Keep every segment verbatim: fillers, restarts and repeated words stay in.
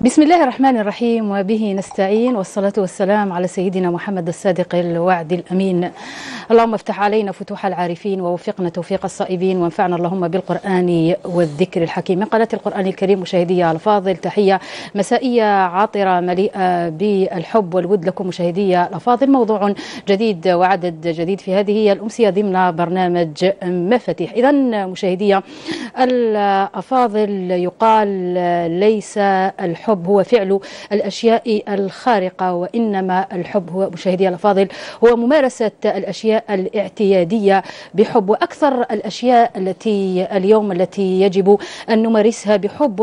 بسم الله الرحمن الرحيم، وبه نستعين، والصلاة والسلام على سيدنا محمد الصادق الوعد الأمين. اللهم افتح علينا فتوح العارفين، ووفقنا توفيق الصائبين، وانفعنا اللهم بالقرآن والذكر الحكيم. من قناة القرآن الكريم مشاهدي الأفاضل، تحية مسائية عاطرة مليئة بالحب والود لكم مشاهدي الأفاضل. موضوع جديد وعدد جديد في هذه الأمسية ضمن برنامج مفاتيح. إذا مشاهدي الأفاضل، يقال ليس الحب هو فعل الأشياء الخارقة، وإنما الحب هو مشاهدي الأفاضل هو ممارسة الأشياء الاعتيادية بحب. وأكثر الأشياء التي اليوم التي يجب أن نمارسها بحب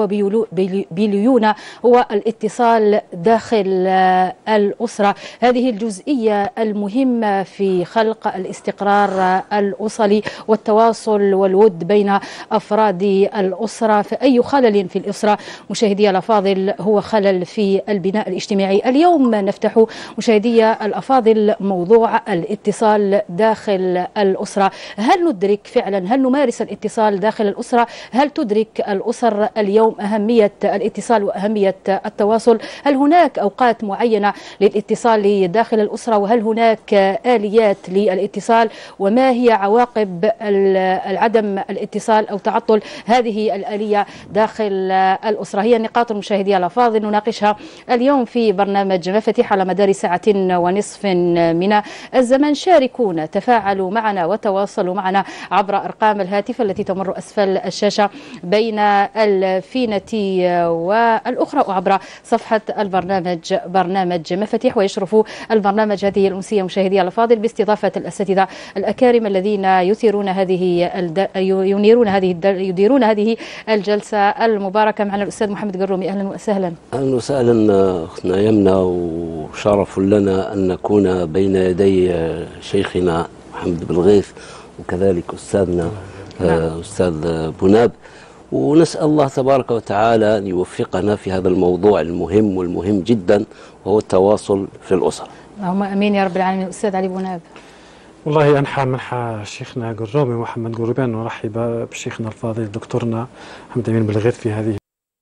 وبليونة هو الاتصال داخل الأسرة. هذه الجزئية المهمة في خلق الاستقرار الأسري والتواصل والود بين أفراد الأسرة. فأي خلل في الأسرة مشاهدي الأفاضل هو خلل في البناء الاجتماعي. اليوم نفتح مشاهدي الأفاضل موضوع الاتصال داخل الأسرة. هل ندرك فعلا، هل نمارس الاتصال داخل الأسرة؟ هل تدرك الأسر اليوم أهمية الاتصال وأهمية التواصل؟ هل هناك أوقات معينة للاتصال داخل الأسرة؟ وهل هناك آليات للاتصال؟ وما هي عواقب العدم الاتصال أو تعطل هذه الآلية داخل الأسرة؟ هي النقاط المشاهدية الأفاضل نناقشها اليوم في برنامج مفاتيح على مدار ساعة ونصف من الزمن. شاركونا، تفاعلوا معنا وتواصلوا معنا عبر أرقام الهاتف التي تمر أسفل الشاشة بين الفينة والأخرى، وعبر صفحة البرنامج برنامج مفاتيح. ويشرف البرنامج هذه الأمسية مشاهدي الأفاضل باستضافة الأساتذة الأكارم الذين يثيرون هذه ينيرون هذه يديرون هذه الجلسة المباركة. معنا الأستاذ محمد قرومي، أهلا وسهلا. أهلا وسهلا أختنا يمنى، وشرف لنا أن نكون بين يدي شيخنا محمد بالغيث، وكذلك أستاذنا نعم. أستاذ بناب، ونسأل الله تبارك وتعالى أن يوفقنا في هذا الموضوع المهم والمهم جدا، وهو التواصل في الأسرة. اللهم أمين يا رب العالمين. أستاذ علي بناب. والله أنحى منحى شيخنا قرومي محمد قرومي أن نرحب بشيخنا الفاضل دكتورنا محمد أمين بالغيث في هذه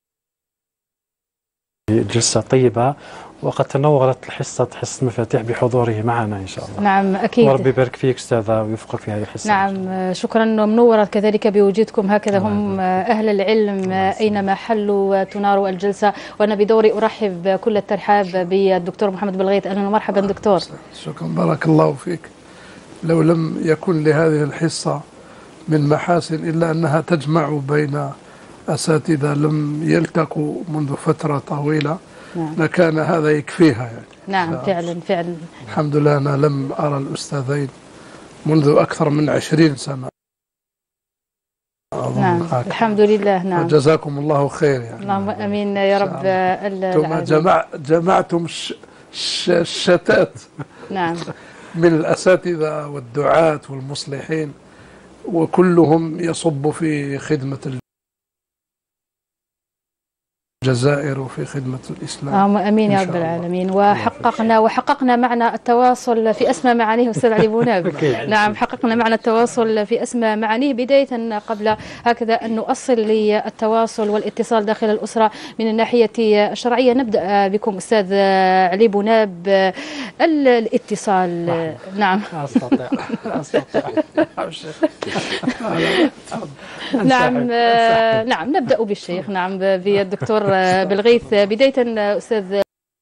جلسة طيبة، وقد تنورت الحصة حصة مفاتيح بحضوره معنا إن شاء الله. نعم أكيد. وربي يبارك فيك أستاذة ويوفقك في هذه الحصة. نعم شكرا، ومنورة كذلك بوجودكم. هكذا هم أهل العلم أينما حلوا تنار الجلسة. وأنا بدوري أرحب بكل الترحاب بالدكتور محمد بالغيث. أهلا ومرحبا دكتور. شكرا، بارك الله فيك. لو لم يكن لهذه الحصة من محاسن إلا أنها تجمع بين أساتذة لم يلتقوا منذ فترة طويلة، نعم. لكان هذا يكفيها يعني. نعم فعلا فعلا. الحمد لله أنا لم أرى الأستاذين منذ أكثر من عشرين سنة. نعم الحمد لله. نعم وجزاكم الله خير يعني. اللهم أمين يا رب العالمين. جمع جمعتم الشتات نعم من الأساتذة والدعاة والمصلحين، وكلهم يصب في خدمة الجزائر وفي خدمة الإسلام. اللهم امين يا رب العالمين. وحققنا وحققنا معنا التواصل في اسمى معانيه استاذ علي بناب. نعم حققنا معنا التواصل في اسمى معانيه. بداية قبل هكذا ان نؤصل للتواصل والاتصال داخل الأسرة من الناحية الشرعية، نبدأ بكم استاذ علي بناب. الاتصال نعم استطيع استطيع نعم نعم نبدأ بالشيخ. نعم بالدكتور بالغيث. بداية أستاذ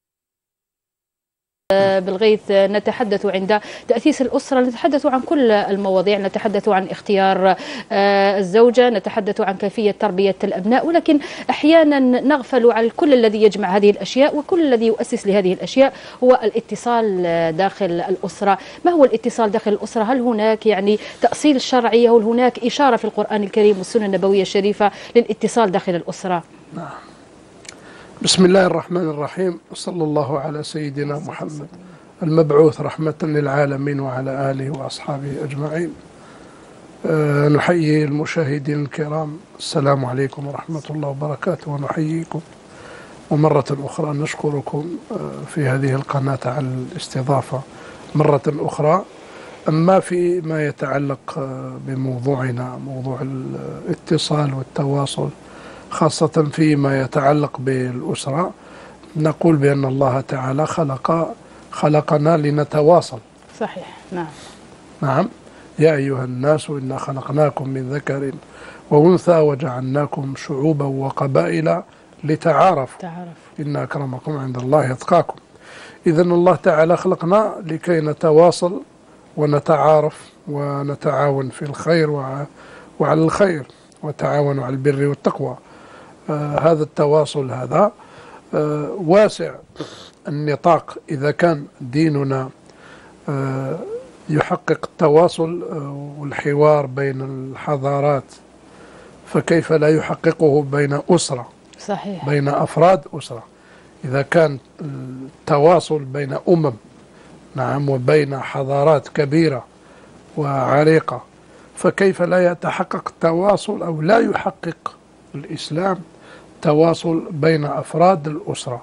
بالغيث، نتحدث عند تأسيس الأسرة نتحدث عن كل المواضيع، نتحدث عن اختيار الزوجة، نتحدث عن كيفية تربية الأبناء، ولكن أحيانا نغفل عن كل الذي يجمع هذه الأشياء، وكل الذي يؤسس لهذه الأشياء هو الاتصال داخل الأسرة. ما هو الاتصال داخل الأسرة؟ هل هناك يعني تأصيل شرعي؟ هل هناك إشارة في القرآن الكريم والسنة النبوية الشريفة للاتصال داخل الأسرة؟ نعم. بسم الله الرحمن الرحيم، وصلى الله على سيدنا محمد المبعوث رحمة للعالمين وعلى آله وأصحابه أجمعين. أه نحيي المشاهدين الكرام، السلام عليكم ورحمة الله وبركاته، ونحييكم ومرة أخرى نشكركم في هذه القناة على الاستضافة مرة أخرى. أما فيما يتعلق بموضوعنا، موضوع الاتصال والتواصل، خاصة فيما يتعلق بالأسرة، نقول بأن الله تعالى خلق خلقنا لنتواصل. صحيح. نعم. نعم. يا أيها الناس إنا خلقناكم من ذكر وأنثى وجعلناكم شعوبا وقبائل لتعارفوا تعرف. إن أكرمكم عند الله أتقاكم. إذن الله تعالى خلقنا لكي نتواصل ونتعارف ونتعاون في الخير وعلى الخير، وتعاونوا على البر والتقوى. آه هذا التواصل هذا آه واسع النطاق. إذا كان ديننا آه يحقق التواصل والحوار بين الحضارات، فكيف لا يحققه بين أسرة؟ صحيح. بين أفراد أسرة. إذا كان التواصل بين أمم، نعم، وبين حضارات كبيرة وعريقة، فكيف لا يتحقق التواصل أو لا يحقق الإسلام تواصل بين أفراد الأسرة؟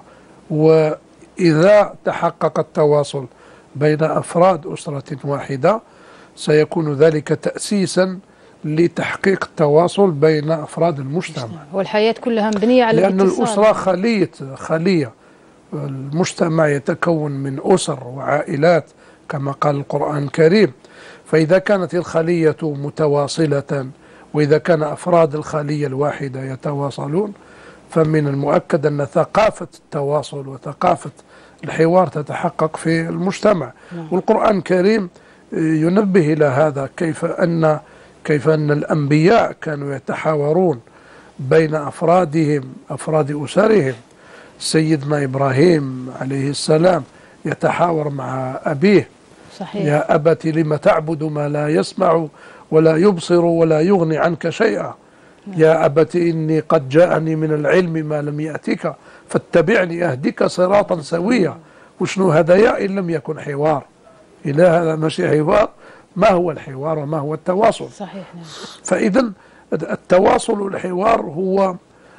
وإذا تحقق التواصل بين أفراد أسرة واحدة سيكون ذلك تأسيسا لتحقيق التواصل بين أفراد المجتمع، والحياة كلها مبنية على لأن الاتصال. الأسرة خلية خلية المجتمع يتكون من أسر وعائلات كما قال القرآن الكريم. فإذا كانت الخلية متواصلة وإذا كان أفراد الخلية الواحدة يتواصلون، فمن المؤكد أن ثقافة التواصل وثقافة الحوار تتحقق في المجتمع. نعم. والقرآن الكريم ينبه إلى هذا، كيف أن كيف أن الأنبياء كانوا يتحاورون بين أفرادهم أفراد أسرهم. سيدنا إبراهيم عليه السلام يتحاور مع أبيه. صحيح. يا أبت لم تعبد ما لا يسمع ولا يبصر ولا يغني عنك شيئا. يا أبت إني قد جاءني من العلم ما لم يأتك فاتبعني أهدك صراطا سويا. وشنو هدايا إن لم يكن حوار؟ إلى هذا ماشي حوار. ما هو الحوار وما هو التواصل؟ صحيح. نعم. فإذا التواصل والحوار هو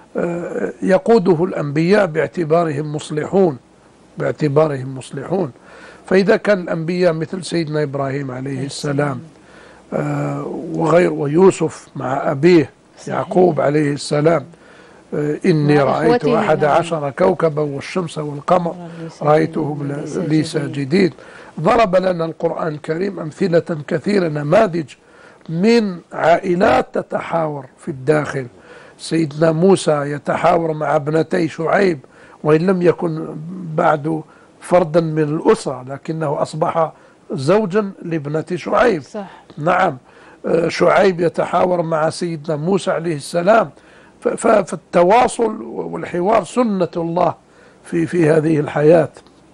يقوده الأنبياء باعتبارهم مصلحون باعتبارهم مصلحون. فإذا كان الأنبياء مثل سيدنا إبراهيم عليه السلام وغير ويوسف مع أبيه يعقوب عليه السلام، إني رأيت أحد عشر كوكبا والشمس والقمر رأيتهم لي ساجدين. ضرب لنا القرآن الكريم أمثلة كثيرة، نماذج من عائلات تتحاور في الداخل. سيدنا موسى يتحاور مع ابنتي شعيب، وإن لم يكن بعد فردا من الأسرة لكنه أصبح زوجا لابنة شعيب. صح. نعم. شعيب يتحاور مع سيدنا موسى عليه السلام. فالتواصل والحوار سنة الله في في هذه الحياة،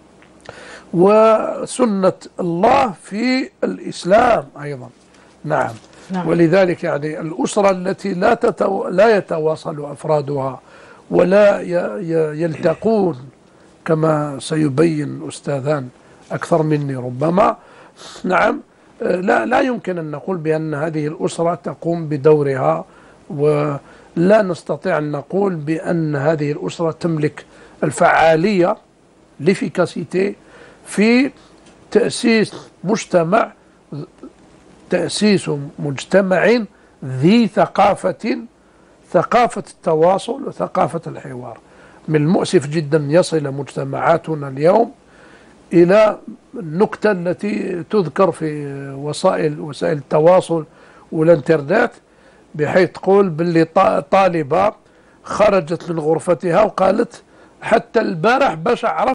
وسنة الله في الإسلام أيضا. نعم. نعم. ولذلك يعني الأسرة التي لا تتو... لا يتواصل أفرادها ولا ي... يلتقون كما سيبين أستاذان أكثر مني ربما، نعم، لا لا يمكن أن نقول بأن هذه الأسرة تقوم بدورها، ولا نستطيع أن نقول بأن هذه الأسرة تملك الفعالية ليفيكاسيتي في تأسيس مجتمع تأسيس مجتمع ذي ثقافة ثقافة التواصل وثقافة الحوار. من المؤسف جدا يصل مجتمعاتنا اليوم إلى النكتة التي تذكر في وسائل وسائل التواصل والانترنت، بحيث تقول باللي طالبة خرجت من غرفتها وقالت حتى البارح باش عرفت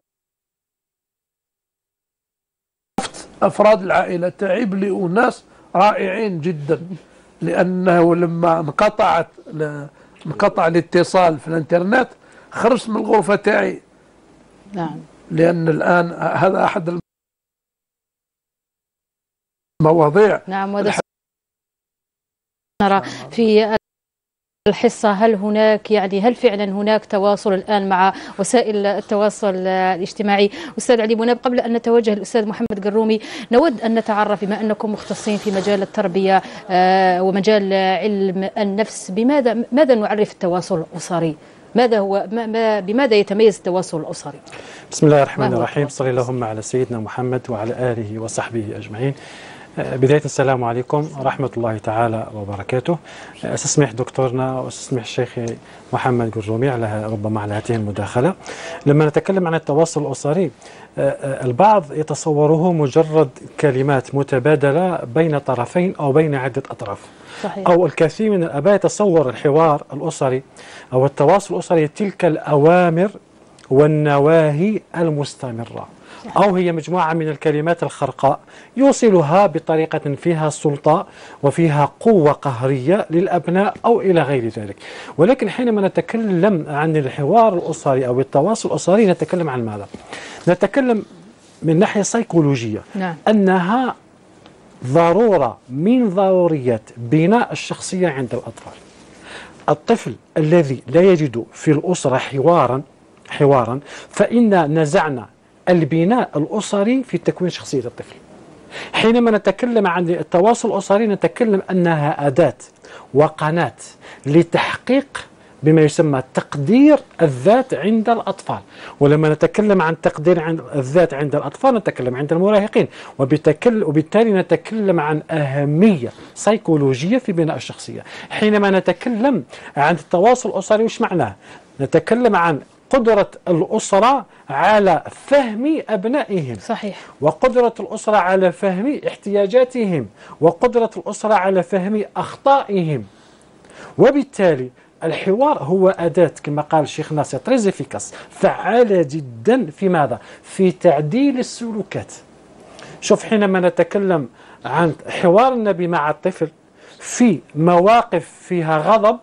أفراد العائلة تاعي بلي أناس رائعين جدا، لأنه لما انقطعت انقطع الاتصال في الانترنت خرجت من الغرفة تاعي. نعم. لأن الآن هذا أحد المواضيع. نعم. وهذا نرى في الحصة، هل هناك يعني هل فعلا هناك تواصل الآن مع وسائل التواصل الاجتماعي؟ أستاذ علي بوناب، قبل أن نتوجه للأستاذ محمد قرومي، نود أن نتعرف بما أنكم مختصين في مجال التربية ومجال علم النفس، بماذا ماذا نعرف التواصل الأسري؟ ماذا هو ما بماذا يتميز التواصل الأسري؟ بسم الله الرحمن الرحيم. صلى اللهم على سيدنا محمد وعلى آله وصحبه أجمعين. بداية السلام عليكم ورحمة الله تعالى وبركاته. أستسمح دكتورنا وأستسمح الشيخ محمد جرومي على ربما على هذه المداخلة. لما نتكلم عن التواصل الأسري البعض يتصوره مجرد كلمات متبادلة بين طرفين أو بين عدة أطراف. صحيح. أو الكثير من الآباء يتصور الحوار الأسري أو التواصل الأسري تلك الأوامر والنواهي المستمرة، أو هي مجموعة من الكلمات الخرقاء يوصلها بطريقة فيها سلطة وفيها قوة قهرية للأبناء أو إلى غير ذلك. ولكن حينما نتكلم عن الحوار الأسري أو التواصل الأسري نتكلم عن ماذا؟ نتكلم من ناحية سيكولوجية. نعم. أنها ضرورة من ضروريات بناء الشخصية عند الأطفال. الطفل الذي لا يجد في الأسرة حوارا حوارا فإن نزعنا البناء الأسري في تكوين شخصية الطفل. حينما نتكلم عن التواصل الأسري نتكلم أنها أداة وقناة لتحقيق بما يسمى تقدير الذات عند الأطفال. ولما نتكلم عن تقدير عن الذات عند الأطفال نتكلم عند المراهقين، وبالتالي نتكلم عن أهمية سيكولوجية في بناء الشخصية. حينما نتكلم عن التواصل الأسري وش معناه؟ نتكلم عن قدرة الأسرة على فهم أبنائهم. صحيح. وقدرة الأسرة على فهم احتياجاتهم، وقدرة الأسرة على فهم أخطائهم. وبالتالي الحوار هو أداة كما قال شيخنا سي تريز افيكاس، فعالة جدا في ماذا؟ في تعديل السلوكات. شوف، حينما نتكلم عن حوار النبي مع الطفل في مواقف فيها غضب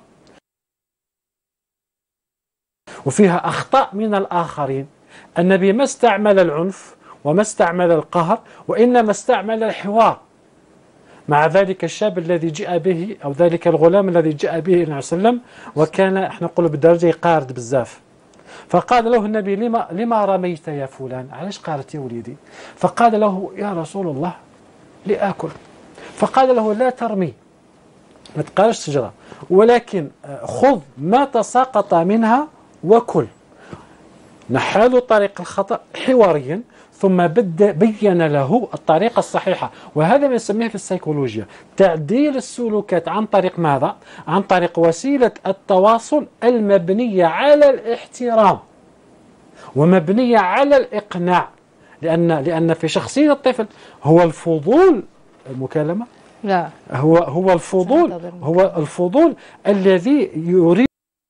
وفيها أخطاء من الآخرين، النبي ما استعمل العنف وما استعمل القهر، وإنما استعمل الحوار مع ذلك الشاب الذي جاء به أو ذلك الغلام الذي جاء به النبي صلى الله عليه وسلم وكان احنا نقول بالدرجة قارد بزاف. فقال له النبي: لما لما رميت يا فلان؟ علاش قارت يا وليدي؟ فقال له: يا رسول الله لآكل. فقال له: لا ترمي، ما تقارش شجرة، ولكن خذ ما تساقط منها وكل. نحاله طريق الخطأ حواريا، ثم بدأ بين له الطريقة الصحيحة. وهذا ما نسميه في السيكولوجيا تعديل السلوكات عن طريق ماذا؟ عن طريق وسيلة التواصل المبنية على الاحترام ومبنية على الإقناع. لأن لأن في شخصية الطفل هو الفضول المكالمة. لا، هو هو الفضول هو الفضول الذي يريد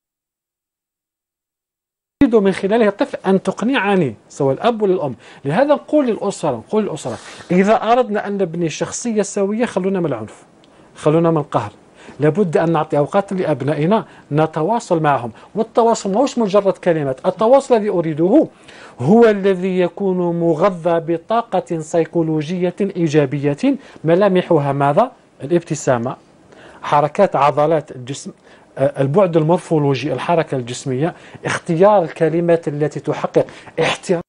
من خلاله الطفل أن تقنعني، سواء الأب ولا الأم. لهذا نقول للأسرة نقول للأسرة إذا أردنا أن نبني شخصية سوية خلونا من العنف، خلونا من القهر. لابد أن نعطي أوقات لأبنائنا نتواصل معهم. والتواصل ماهوش مجرد كلمات، التواصل الذي أريده هو الذي يكون مغذى بطاقة سيكولوجية إيجابية ملامحها ماذا؟ الابتسامة، حركات عضلات الجسم، البعد المورفولوجي، الحركة الجسمية، اختيار الكلمات التي تحقق احترام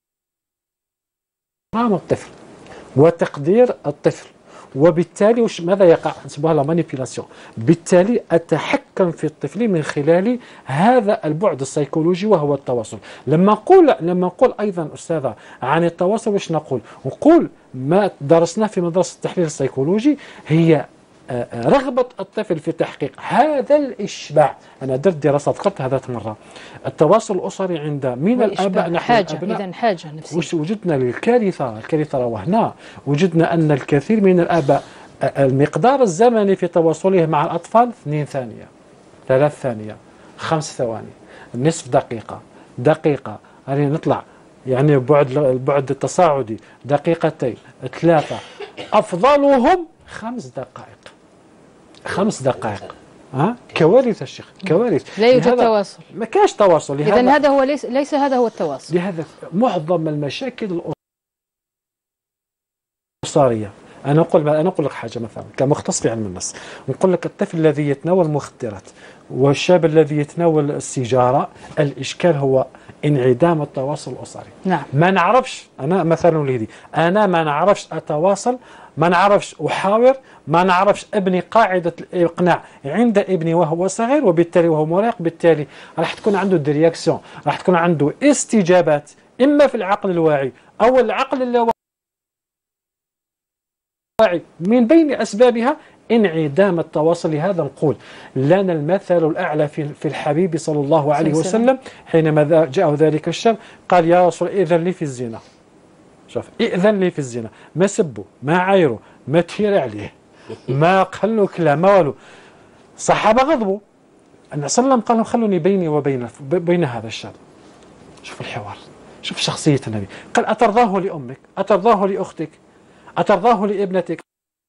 الطفل وتقدير الطفل. وبالتالي ماذا يقع؟ نسموها لا مانيبيولاسيون. بالتالي أتحكم في الطفل من خلال هذا البعد السيكولوجي وهو التواصل. لما نقول لما نقول أيضا أستاذة عن التواصل واش نقول؟ نقول ما درسناه في مدرسة التحليل السيكولوجي هي رغبة الطفل في تحقيق هذا الإشباع. أنا درت دراسات قلت هذا مرة التواصل الأسري عند من الآباء نحو حاجة الأبناء. إذن حاجة نفسية. وجدنا للكارثة الكارثة وهنا وجدنا أن الكثير من الآباء المقدار الزمني في تواصله مع الأطفال اثنين ثانية، ثلاث ثانية، خمس ثواني، نصف دقيقة، دقيقة، يعني نطلع يعني بعد البعد التصاعدي دقيقتين ثلاثة، أفضلهم خمس دقائق خمس دقائق. ها كوارث الشيخ، كوارث. لا يوجد تواصل، ما كاش تواصل. إذن هذا هو ليس ليس هذا هو التواصل. لهذا معظم المشاكل الأسرية، أنا أقول أنا أقول لك حاجة مثلا كمختص في علم النفس، نقول لك الطفل الذي يتناول المخدرات والشاب الذي يتناول السيجارة، الإشكال هو انعدام التواصل الأسري. نعم. ما نعرفش أنا مثلا وليدي أنا ما نعرفش أتواصل، ما نعرفش أحاور، ما نعرفش أبني قاعدة الإقناع عند ابني وهو صغير، وبالتالي وهو مراهق، بالتالي راح تكون عنده ديرياكسيون، راح تكون عنده استجابات إما في العقل الواعي أو العقل اللاواعي من بين أسبابها انعدام التواصل. لهذا نقول لنا المثل الأعلى في في الحبيب صلى الله عليه وسلم حينما جاءه ذلك الشاب قال يا رسول إذن لي في الزنا. شوف إذن لي في الزنا، ما سبه ما عايره ما تثير عليه ما قال له كلام ما والو. الصحابة غضبوا، النبي صلى الله عليه وسلم قال لهم خلوني بيني وبين بين هذا الشاب. شوف الحوار، شوف شخصية النبي. قال أترضاه لأمك؟ أترضاه لأختك؟ أترضاه لابنتك؟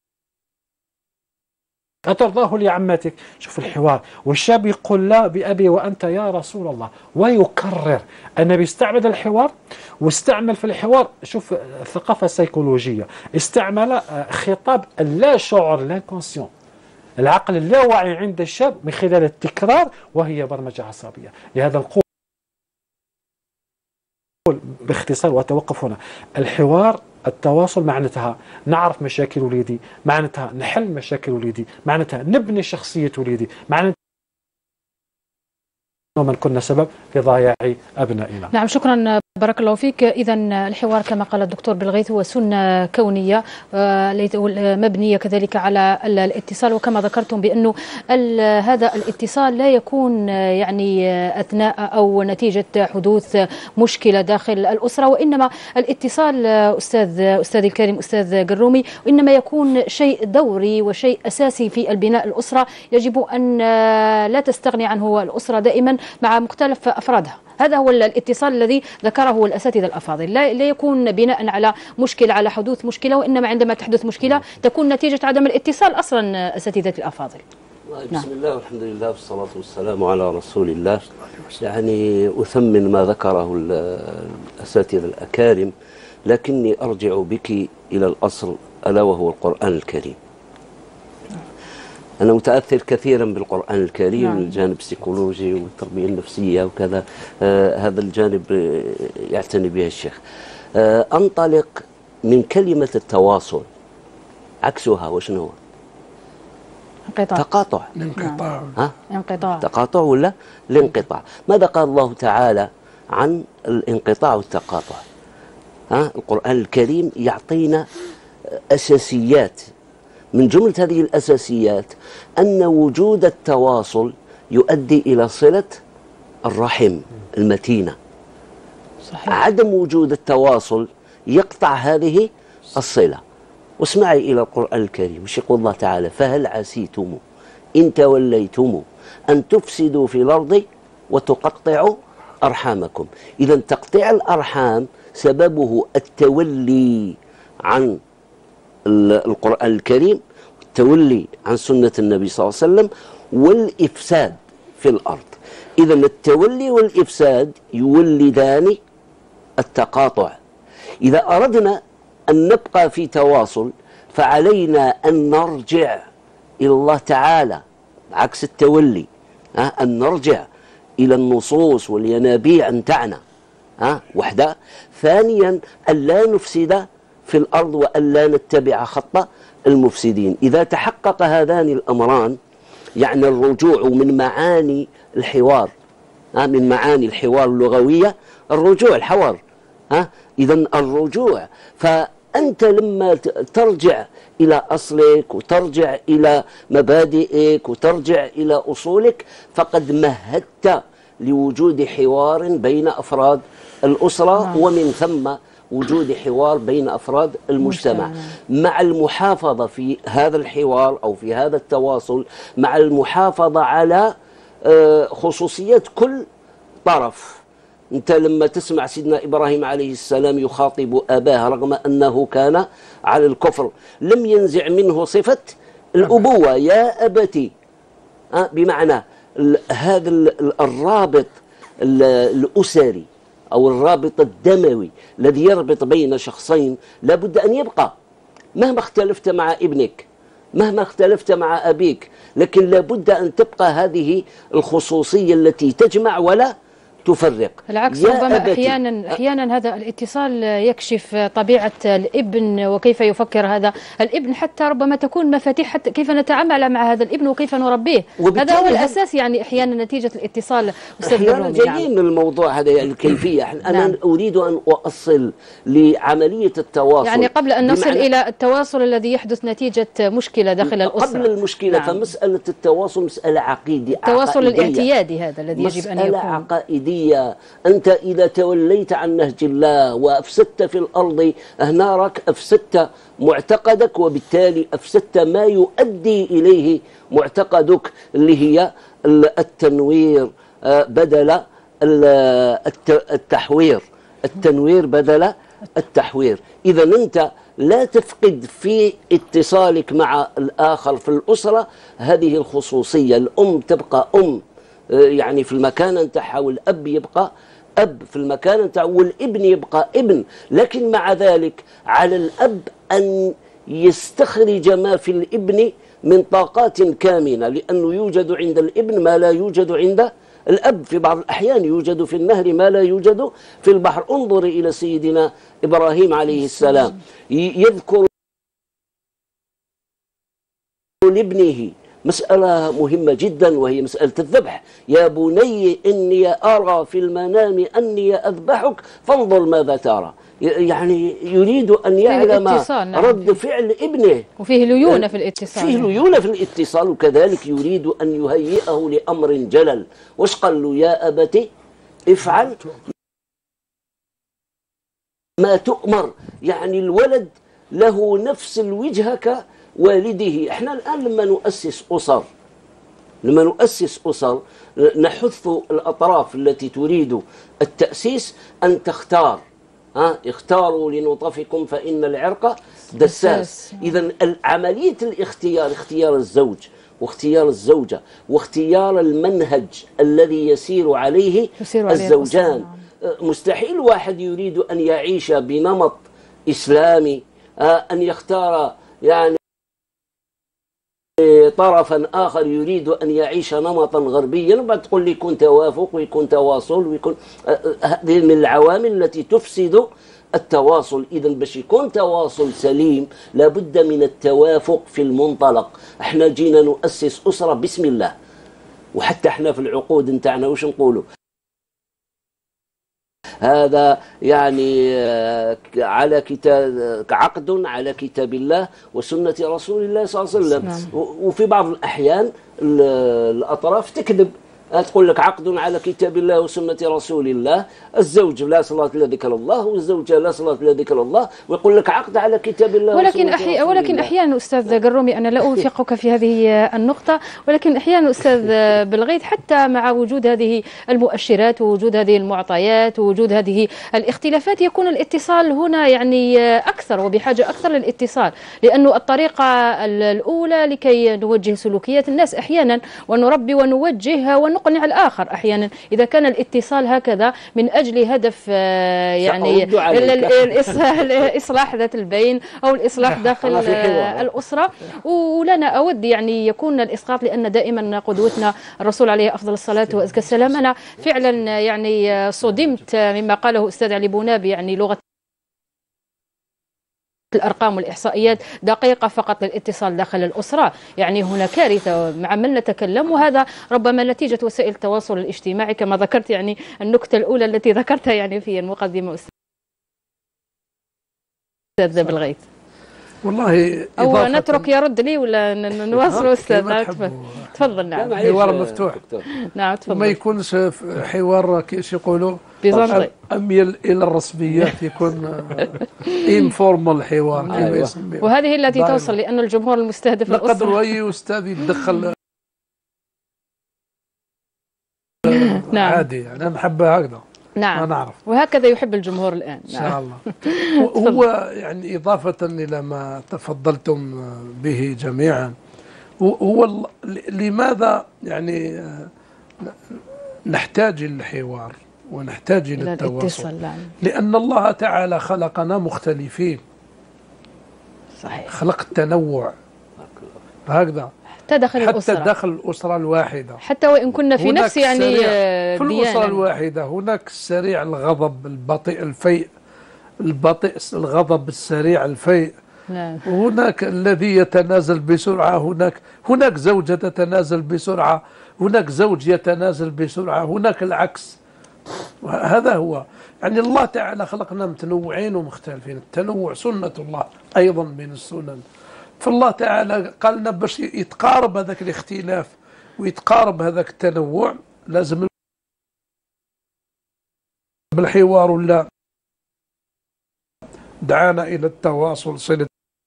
أترضاه لعمتك؟ شوف الحوار. والشاب يقول لا بأبي وأنت يا رسول الله، ويكرر. النبي استعمل الحوار واستعمل في الحوار، شوف الثقافة السيكولوجية، استعمل خطاب اللا شعور لانكونسيون، العقل اللاواعي عند الشاب من خلال التكرار، وهي برمجة عصبية. لهذا نقول باختصار وأتوقف هنا، الحوار التواصل معناتها نعرف مشاكل وليدي، معناتها نحل مشاكل وليدي، معناتها نبني شخصية وليدي، معناتها من كنا سبب لضياع أبنائنا. نعم شكرا بارك الله فيك. إذا الحوار كما قال الدكتور بالغيث هو سنة كونية مبنية كذلك على الاتصال، وكما ذكرتم بأنه هذا الاتصال لا يكون يعني أثناء أو نتيجة حدوث مشكلة داخل الأسرة، وإنما الاتصال أستاذ أستاذ الكريم أستاذ قرومي إنما يكون شيء دوري وشيء أساسي في البناء الأسرة، يجب أن لا تستغني عنه الأسرة دائما مع مختلف أفرادها. هذا هو الاتصال الذي ذكره الأساتذة الأفاضل، لا, لا يكون بناء على مشكلة على حدوث مشكلة، وإنما عندما تحدث مشكلة تكون نتيجة عدم الاتصال أصلا أساتذة الأفاضل. بسم نعم. الله والحمد لله والصلاة والسلام على رسول الله. يعني أثمن ما ذكره الأساتذة الأكارم، لكني أرجع بك إلى الأصل ألا وهو القرآن الكريم. أنا متأثر كثيرا بالقرآن الكريم، نعم. الجانب السيكولوجي والتربية النفسية وكذا، آه هذا الجانب يعتني به الشيخ. آه أنطلق من كلمة التواصل، عكسها وشنو هو؟ انقطاع. تقاطع. الانقطاع. ها؟ انقطاع. تقاطع ولا الانقطاع؟ ماذا قال الله تعالى عن الانقطاع والتقاطع؟ ها؟ القرآن الكريم يعطينا أساسيات. من جملة هذه الأساسيات أن وجود التواصل يؤدي إلى صلة الرحم المتينة. صحيح. عدم وجود التواصل يقطع هذه الصلة. واسمعي إلى القرآن الكريم، وش يقول الله تعالى؟ فهل عسيتم إن توليتم أن تفسدوا في الأرض وتقطعوا أرحامكم. إذا تقطيع الأرحام سببه التولي عن القرآن الكريم، التولي عن سنة النبي صلى الله عليه وسلم، والإفساد في الأرض. إذا التولي والإفساد يولدان التقاطع. إذا أردنا أن نبقى في تواصل فعلينا أن نرجع إلى الله تعالى، عكس التولي، أن نرجع إلى النصوص والينابيع نتاعنا، وحدة. ثانيا أن لا نفسد في الأرض وأن لا نتبع خط المفسدين. إذا تحقق هذان الأمران، يعني الرجوع من معاني الحوار، من معاني الحوار اللغوية الرجوع الحوار، إذا الرجوع، فأنت لما ترجع إلى أصلك وترجع إلى مبادئك وترجع إلى أصولك فقد مهدت لوجود حوار بين أفراد الأسرة، ومن ثم وجود حوار بين أفراد المجتمع، مع المحافظة في هذا الحوار أو في هذا التواصل، مع المحافظة على خصوصيات كل طرف. أنت لما تسمع سيدنا إبراهيم عليه السلام يخاطب أباه رغم أنه كان على الكفر، لم ينزع منه صفة الأبوة، يا أبتي، بمعنى هذا الرابط الأسري أو الرابط الدموي الذي يربط بين شخصين لابد أن يبقى، مهما اختلفت مع ابنك، مهما اختلفت مع أبيك، لكن لابد أن تبقى هذه الخصوصية التي تجمع ولا تفرق. بالعكس، ربما أحيانا أحيانا هذا الاتصال يكشف طبيعة الابن وكيف يفكر هذا الابن، حتى ربما تكون مفاتيح حتى كيف نتعامل مع هذا الابن وكيف نربيه. هذا هو الأساس يعني أحيانا نتيجة الاتصال. أحيانا جايين من الموضوع هذا يعني الكيفية. أنا نعم. أريد أن أؤصل لعملية التواصل، يعني قبل أن نصل إلى التواصل الذي يحدث نتيجة مشكلة داخل الأسرة. قبل المشكلة نعم. فمسألة التواصل مسألة عقيدية، التواصل الاعتيادي هذا الذي يجب أن يكون مسألة عقائدية. أنت إذا توليت عن نهج الله وأفسدت في الأرض نارك، أفسدت معتقدك، وبالتالي أفسدت ما يؤدي إليه معتقدك، اللي هي التنوير بدل التحوير، التنوير بدل التحوير. إذا أنت لا تفقد في اتصالك مع الآخر في الأسرة هذه الخصوصية. الأم تبقى أم يعني في المكان نتاعها، والأب يبقى أب في المكان نتاعه، والابن يبقى ابن. لكن مع ذلك على الأب أن يستخرج ما في الابن من طاقات كامنة، لأنه يوجد عند الابن ما لا يوجد عند الأب. في بعض الأحيان يوجد في النهر ما لا يوجد في البحر. انظر إلى سيدنا إبراهيم عليه السلام، يذكر لابنه مسألة مهمة جدا، وهي مسألة الذبح. يا بني إني أرى في المنام أني أذبحك فانظر ماذا ترى. يعني يريد أن يعلم نعم. رد فعل ابنه، وفيه ليونة في الاتصال، فيه ليونة في الاتصال. وكذلك يريد أن يهيئه لأمر جلل. وش قال له؟ يا أبت افعل ما تؤمر. يعني الولد له نفس الوجهة كوالده. احنا الآن لما نؤسس أسر لما نؤسس أسر نحث الأطراف التي تريد التأسيس أن تختار. ها اختاروا لنطفكم فإن العرق دساس. إذا عملية الاختيار، اختيار الزوج واختيار الزوجة واختيار المنهج الذي يسير عليه يسير الزوجان. عليه مستحيل واحد يريد أن يعيش بنمط إسلامي أن يختار يعني طرفا آخر يريد أن يعيش نمطا غربيا، وبعد تقول لي يكون توافق ويكون تواصل ويكون. هذه من العوامل التي تفسد التواصل. إذا باش يكون تواصل سليم لابد من التوافق في المنطلق. احنا جينا نؤسس أسرة بسم الله، وحتى احنا في العقود نتاعنا وش نقولوا؟ هذا يعني على كتاب عقد على كتاب الله وسنة رسول الله صلى الله عليه وسلم. وفي بعض الأحيان الأطراف تكذب، تقول لك عقد على كتاب الله وسنة رسول الله، الزوج لا صلاة إلا ذكر الله والزوجة لا صلاة إلا ذكر الله، ويقول لك عقد على كتاب الله ولكن وسنة أحي... رسول ولكن الله. أحيانا أستاذ قرومي أنا لا أوافقك في هذه النقطة، ولكن أحيانا أستاذ بالغيث حتى مع وجود هذه المؤشرات ووجود هذه المعطيات ووجود هذه الاختلافات يكون الاتصال هنا يعني أكثر، وبحاجة أكثر للاتصال، لأنه الطريقة الأولى لكي نوجه سلوكيات الناس أحيانا ونربي ونوجه ونقنع الآخر أحيانا إذا كان الاتصال هكذا من أجل هدف يعني الإصلاح ذات البين أو الإصلاح داخل الأسرة. ولنا أود يعني يكون الإسقاط، لأن دائما قدوتنا الرسول عليه أفضل الصلاة وأزكى السلام. أنا فعلا يعني صدمت مما قاله أستاذ علي بونابي، يعني لغة الأرقام والإحصائيات دقيقة فقط للاتصال داخل الأسرة. يعني هنا كارثة مع من نتكلم، وهذا ربما نتيجة وسائل التواصل الاجتماعي كما ذكرت. يعني النكتة الأولى التي ذكرتها يعني في المقدمة أستاذ بالغيث. والله أو نترك يرد لي ولا نواصل أستاذ؟ تفضل. نعم حوار مفتوح. نعم تفضل. ما يكونش حوار كيش يقولوا أميل إلى الرسميات، يكون انفورمال الحوار كما أيوة. يسميه. وهذه التي دائما توصل لأن الجمهور المستهدف الأسرة. لقد رأي أستاذ يتدخل نعم. عادي يعني، أنا نحبها هكذا. نعم أنا أعرف. وهكذا يحب الجمهور الآن. إن شاء الله. هو يعني إضافة إلى ما تفضلتم به جميعا، هو لماذا يعني نحتاج الحوار ونحتاج إلى التواصل؟ لأن الله تعالى خلقنا مختلفين. صحيح. خلق التنوع هكذا. حتى داخل حتى الأسرة، داخل الأسرة الواحدة، حتى وإن كنا في نفس يعني في الأسرة ديانة. الواحدة هناك السريع الغضب البطيء الفيء، البطيء الغضب السريع الفيء. نعم. هناك الذي يتنازل بسرعة، هناك هناك زوجة تتنازل بسرعة، هناك زوج يتنازل بسرعة، هناك العكس. هذا هو يعني الله تعالى خلقنا متنوعين ومختلفين، التنوع سنة الله أيضا من السنن. فالله تعالى قال لنا باش يتقارب هذاك الاختلاف ويتقارب هذاك التنوع لازم بالحوار، ولا دعانا إلى التواصل صلة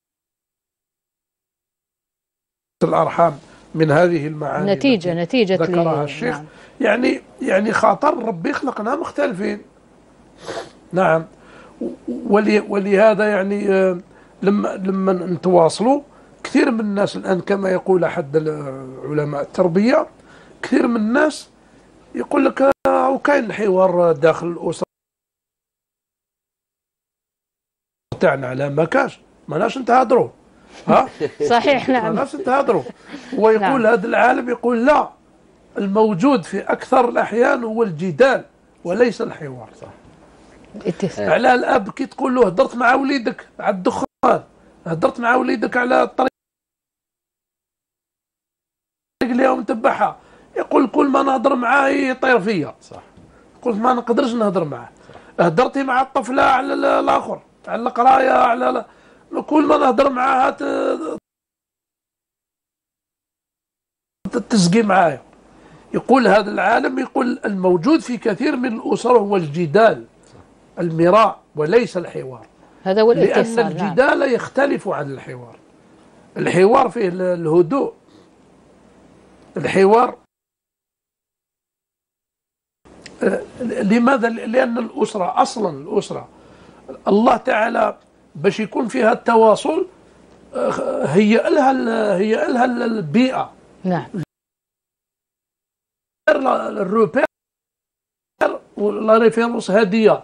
الأرحام من هذه المعاني نتيجة نتيجة ذكرها الشيخ. نعم. يعني يعني خاطر ربي خلقنا مختلفين. نعم. ولي ولهذا يعني لما لما نتواصلوا كثير من الناس الآن كما يقول أحد علماء التربية، كثير من الناس يقول لك وكاين الحوار داخل الأسرة تاعنا، على ما كاش ماناش نتهضروا. ها صحيح. نعم. ماناش نتهضروا. ويقول نعم. هذا العالم يقول لا، الموجود في أكثر الأحيان هو الجدال وليس الحوار. صح. على الأب كي تقول له هدرت مع وليدك على الدخان، هدرت مع وليدك على الطريق اليوم تبعها، يقول كل ما نهضر معاه يطير فيا. صح. قلت ما نقدرش نهضر معاه. هدرتي مع الطفلة على الآخر، على القراية، على كل ما نهضر معاها تسقي معايا. يقول هذا العالم، يقول الموجود في كثير من الأسر هو الجدال، المراء وليس الحوار. هذا هو الاتصال. لأن الجدال نعم. يختلف عن الحوار. الحوار فيه الهدوء، الحوار لماذا؟ لأن الأسرة أصلا الأسرة الله تعالى باش يكون فيها التواصل هي لها هي لها البيئة. نعم. الروبير ولا ريفيرونس هادية،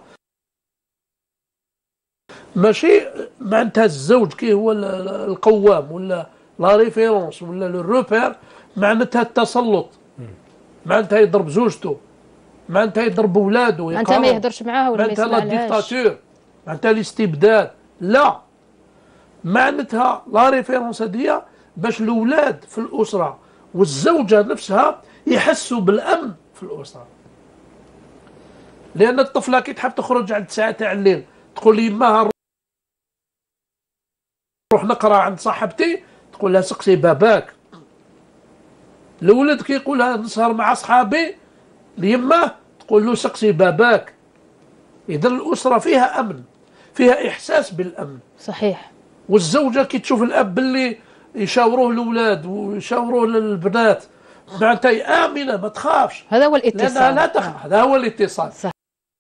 ماشي معناتها الزوج كي هو القوام ولا لا ريفيرونس ولا الروبير معناتها التسلط، معناتها يضرب زوجته، معناتها يضرب اولاده، معناتها ما يهدرش معاها ولا ما يسمعلهاش، معناتها لا ديكتاتور، معناتها الاستبداد. لا، معناتها لا ريفيرونس هادية باش الاولاد في الاسره والزوجه نفسها يحسوا بالامن في الاسره. لان الطفله كي تحب تخرج على الساعه تاع الليل تقول لي ما نروح نقرا عند صاحبتي، تقول لها سقسي باباك. الولد كي يقول لها نسهر مع اصحابي ليماه تقول له سقسي باباك. اذا الاسره فيها امن، فيها احساس بالامن. صحيح. والزوجه كي تشوف الاب اللي يشاوروه الاولاد ويشاوروه للبنات معناتها امنه ما تخافش، هذا هو الاتصال. لانها لا تخاف. هذا هو الاتصال. صحيح.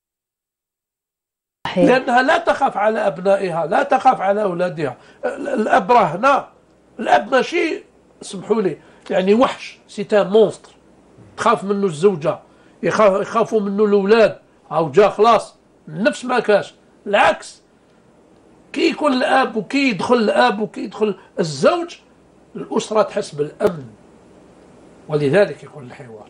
لانها لا تخاف على ابنائها، لا تخاف على اولادها. الاب راه هنا، الاب ماشي سمحوا لي يعني وحش، سيتا مونستر تخاف منه الزوجه، يخاف يخافوا منه الاولاد، او جا خلاص نفس ما كاش. العكس، كي يكون الاب وكي يدخل الاب وكي يدخل الزوج الاسره تحس بالامن، ولذلك يكون الحوار.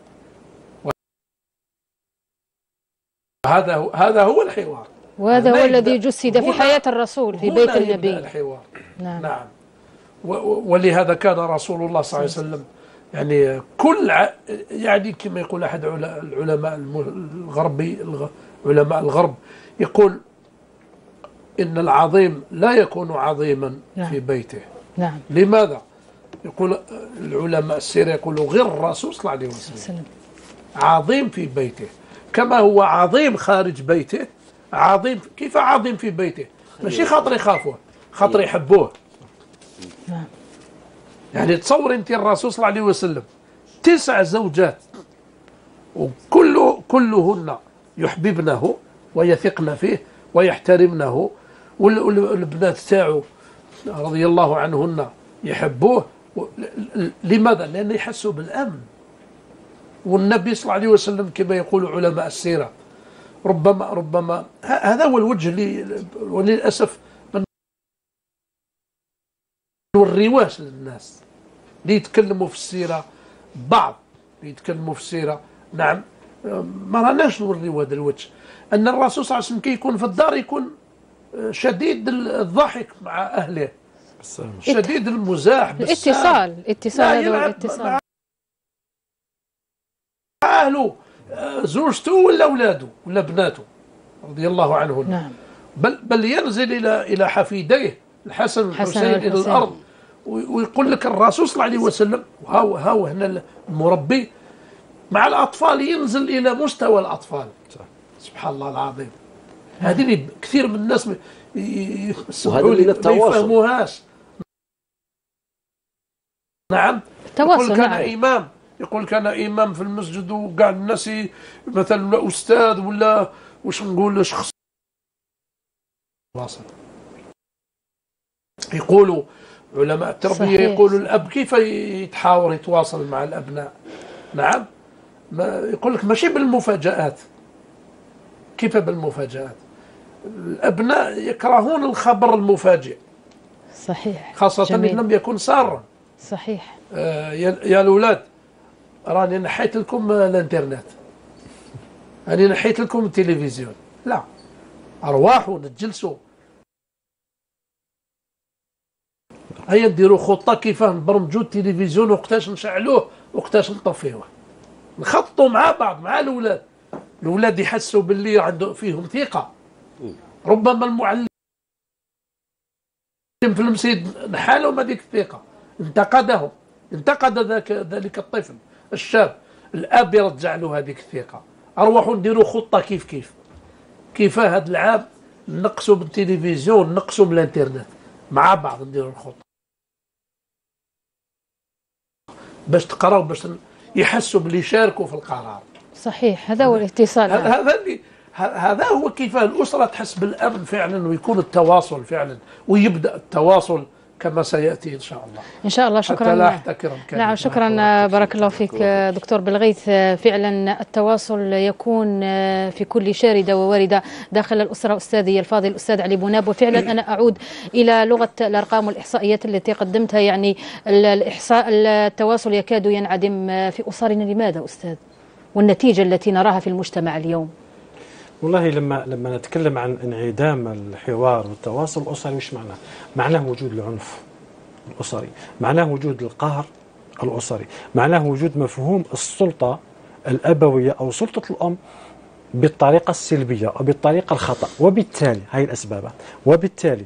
هذا هو هذا هو الحوار، وهذا هو الذي جسد في حياة الرسول في بيت النبي. الحوار. نعم. نعم. ولهذا كان رسول الله صلى الله عليه وسلم يعني كل ع... يعني كما يقول احد العلماء الغربي علماء الغرب يقول ان العظيم لا يكون عظيما نعم. في بيته. نعم. لماذا؟ يقول العلماء السيره يقولوا غير الرسول صلى الله عليه وسلم عظيم في بيته كما هو عظيم خارج بيته. عظيم كيف عظيم في بيته؟ ماشي خاطر يخافوه، خاطر يحبوه. نعم. يعني تصور انت الرسول صلى الله عليه وسلم تسع زوجات وكل كلهن يحببنه ويثقن فيه ويحترمنه، والبنات تاعو رضي الله عنهن يحبوه. لماذا؟ لأن يحسوا بالأمن. والنبي صلى الله عليه وسلم كما يقول علماء السيرة ربما ربما هذا هو الوجه اللي وللأسف من الرواش للناس. اللي يتكلموا في السيرة، بعض اللي يتكلموا في السيرة، نعم ما راناش نوريو هذا الوجه، أن الرسول صلى الله عليه وسلم كي يكون في الدار يكون شديد الضحك مع أهله، شديد المزاح، الاتصال اتصال هذا الاتصال مع أهله، زوجته ولا أولاده ولا بناته رضي الله عنهم. نعم. بل بل ينزل إلى إلى حفيديه الحسن والحسين إلى الأرض ويقول لك الرسول صلى الله عليه وسلم، وهاو هاو هنا المربي مع الأطفال ينزل إلى مستوى الأطفال. سبحان الله العظيم. هذه اللي كثير من الناس وهذا من التواصل ما يفهموهاش. نعم. تواصل. يقول كان نعم. إمام، يقول كان إمام في المسجد وقاعد الناس مثلا ولا أستاذ ولا وش نقول شخص واصل. يقولوا علماء التربية يقولوا الأب كيف يتحاور يتواصل مع الأبناء. نعم. ما يقول لك ماشي بالمفاجآت. كيف بالمفاجآت؟ الأبناء يكرهون الخبر المفاجئ. صحيح. خاصة إن لم يكن سارا. صحيح. آه يا الأولاد راني نحيت لكم الانترنت، راني نحيت لكم التلفزيون. لا، أرواحوا نتجلسوا، هيا نديروا خطة كيف نبرمجوا التلفزيون وقتاش نشعلوه وقتاش نطفيوه، نخططوا مع بعض مع الأولاد. الأولاد يحسوا باللي عنده فيهم ثقة. ربما المعلم في المسجد نحالهم هذيك الثقة، انتقدهم، انتقد ذاك ذلك الطفل الشاب، الأب يرجع له هذيك الثقة. أروحوا نديروا خطة كيف كيف كيف هذا العام نقصوا بالتلفزيون، نقصوا بالانترنت مع بعض، نديروا الخطة باش تقراوا، باش يحسوا باللي يشاركوا في القرار. صحيح، هذا هو الاتصال. هذا اللي هذا هو كيف الأسرة تحس بالأمن فعلا، ويكون التواصل فعلا، ويبدأ التواصل كما سيأتي إن شاء الله. إن شاء الله. شكرا. حتى لا أحتكر. نعم شكرا، بارك الله فيك دكتور بالغيث. فعلا التواصل يكون في كل شاردة وواردة داخل الأسرة. أستاذي الفاضل الأستاذ علي بوناب، وفعلا أنا أعود إلى لغة الأرقام والإحصائيات التي قدمتها. يعني الإحصاء التواصل يكاد ينعدم في أسرنا. لماذا أستاذ؟ والنتيجة التي نراها في المجتمع اليوم. والله لما لما نتكلم عن انعدام الحوار والتواصل الأسري، وش معناه؟ معناه وجود العنف الأسري، معناه وجود القهر الأسري، معناه وجود مفهوم السلطة الأبوية أو سلطة الأم بالطريقة السلبية أو بالطريقة الخطأ. وبالتالي هاي الأسباب، وبالتالي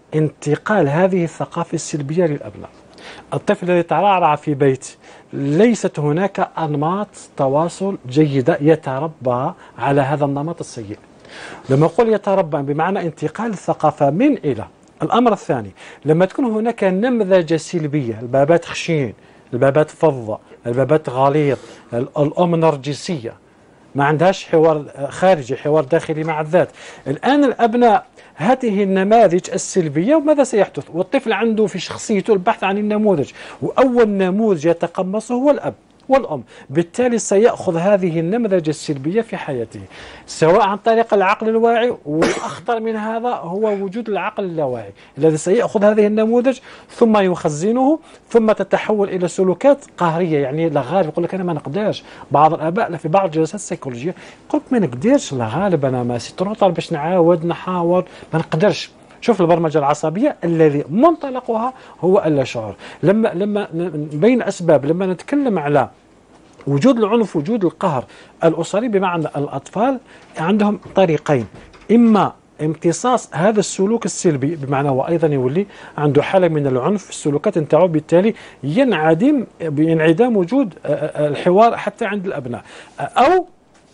انتقال هذه الثقافة السلبية للأبناء. الطفل الذي ترعرع في بيت ليست هناك أنماط تواصل جيدة يتربى على هذا النمط السيء. لما أقول يتربى بمعنى انتقال الثقافة من إلى. الأمر الثاني، لما تكون هناك نمذجة سلبية، البابات خشين، البابات فضة، البابات غليظ، الأم نرجسية، ما عندهاش حوار خارجي، حوار داخلي مع الذات. الآن الأبناء هذه النماذج السلبية، وماذا سيحدث؟ والطفل عنده في شخصيته البحث عن النموذج، وأول نموذج يتقمصه هو الأب والأم. بالتالي سيأخذ هذه النمذجة السلبية في حياته، سواء عن طريق العقل الواعي، والأخطر من هذا هو وجود العقل اللاواعي الذي سيأخذ هذه النموذج ثم يخزنه، ثم تتحول إلى سلوكات قهرية. يعني لغالب يقول لك أنا ما نقدرش. بعض الآباء في بعض الجلسات السيكولوجية يقول لك ما نقدرش، لغالب أنا ما ستروطر باش نعاود نحاور، ما نقدرش. شوف البرمجة العصبية الذي منطلقها هو اللا شعور. لما لما بين أسباب، لما نتكلم على وجود العنف، وجود القهر الأسري، بمعنى الأطفال عندهم طريقين: إما امتصاص هذا السلوك السلبي، بمعنى هو أيضا يولي عنده حالة من العنف في السلوكات نتاعو، بالتالي ينعدم بانعدام وجود الحوار حتى عند الأبناء، أو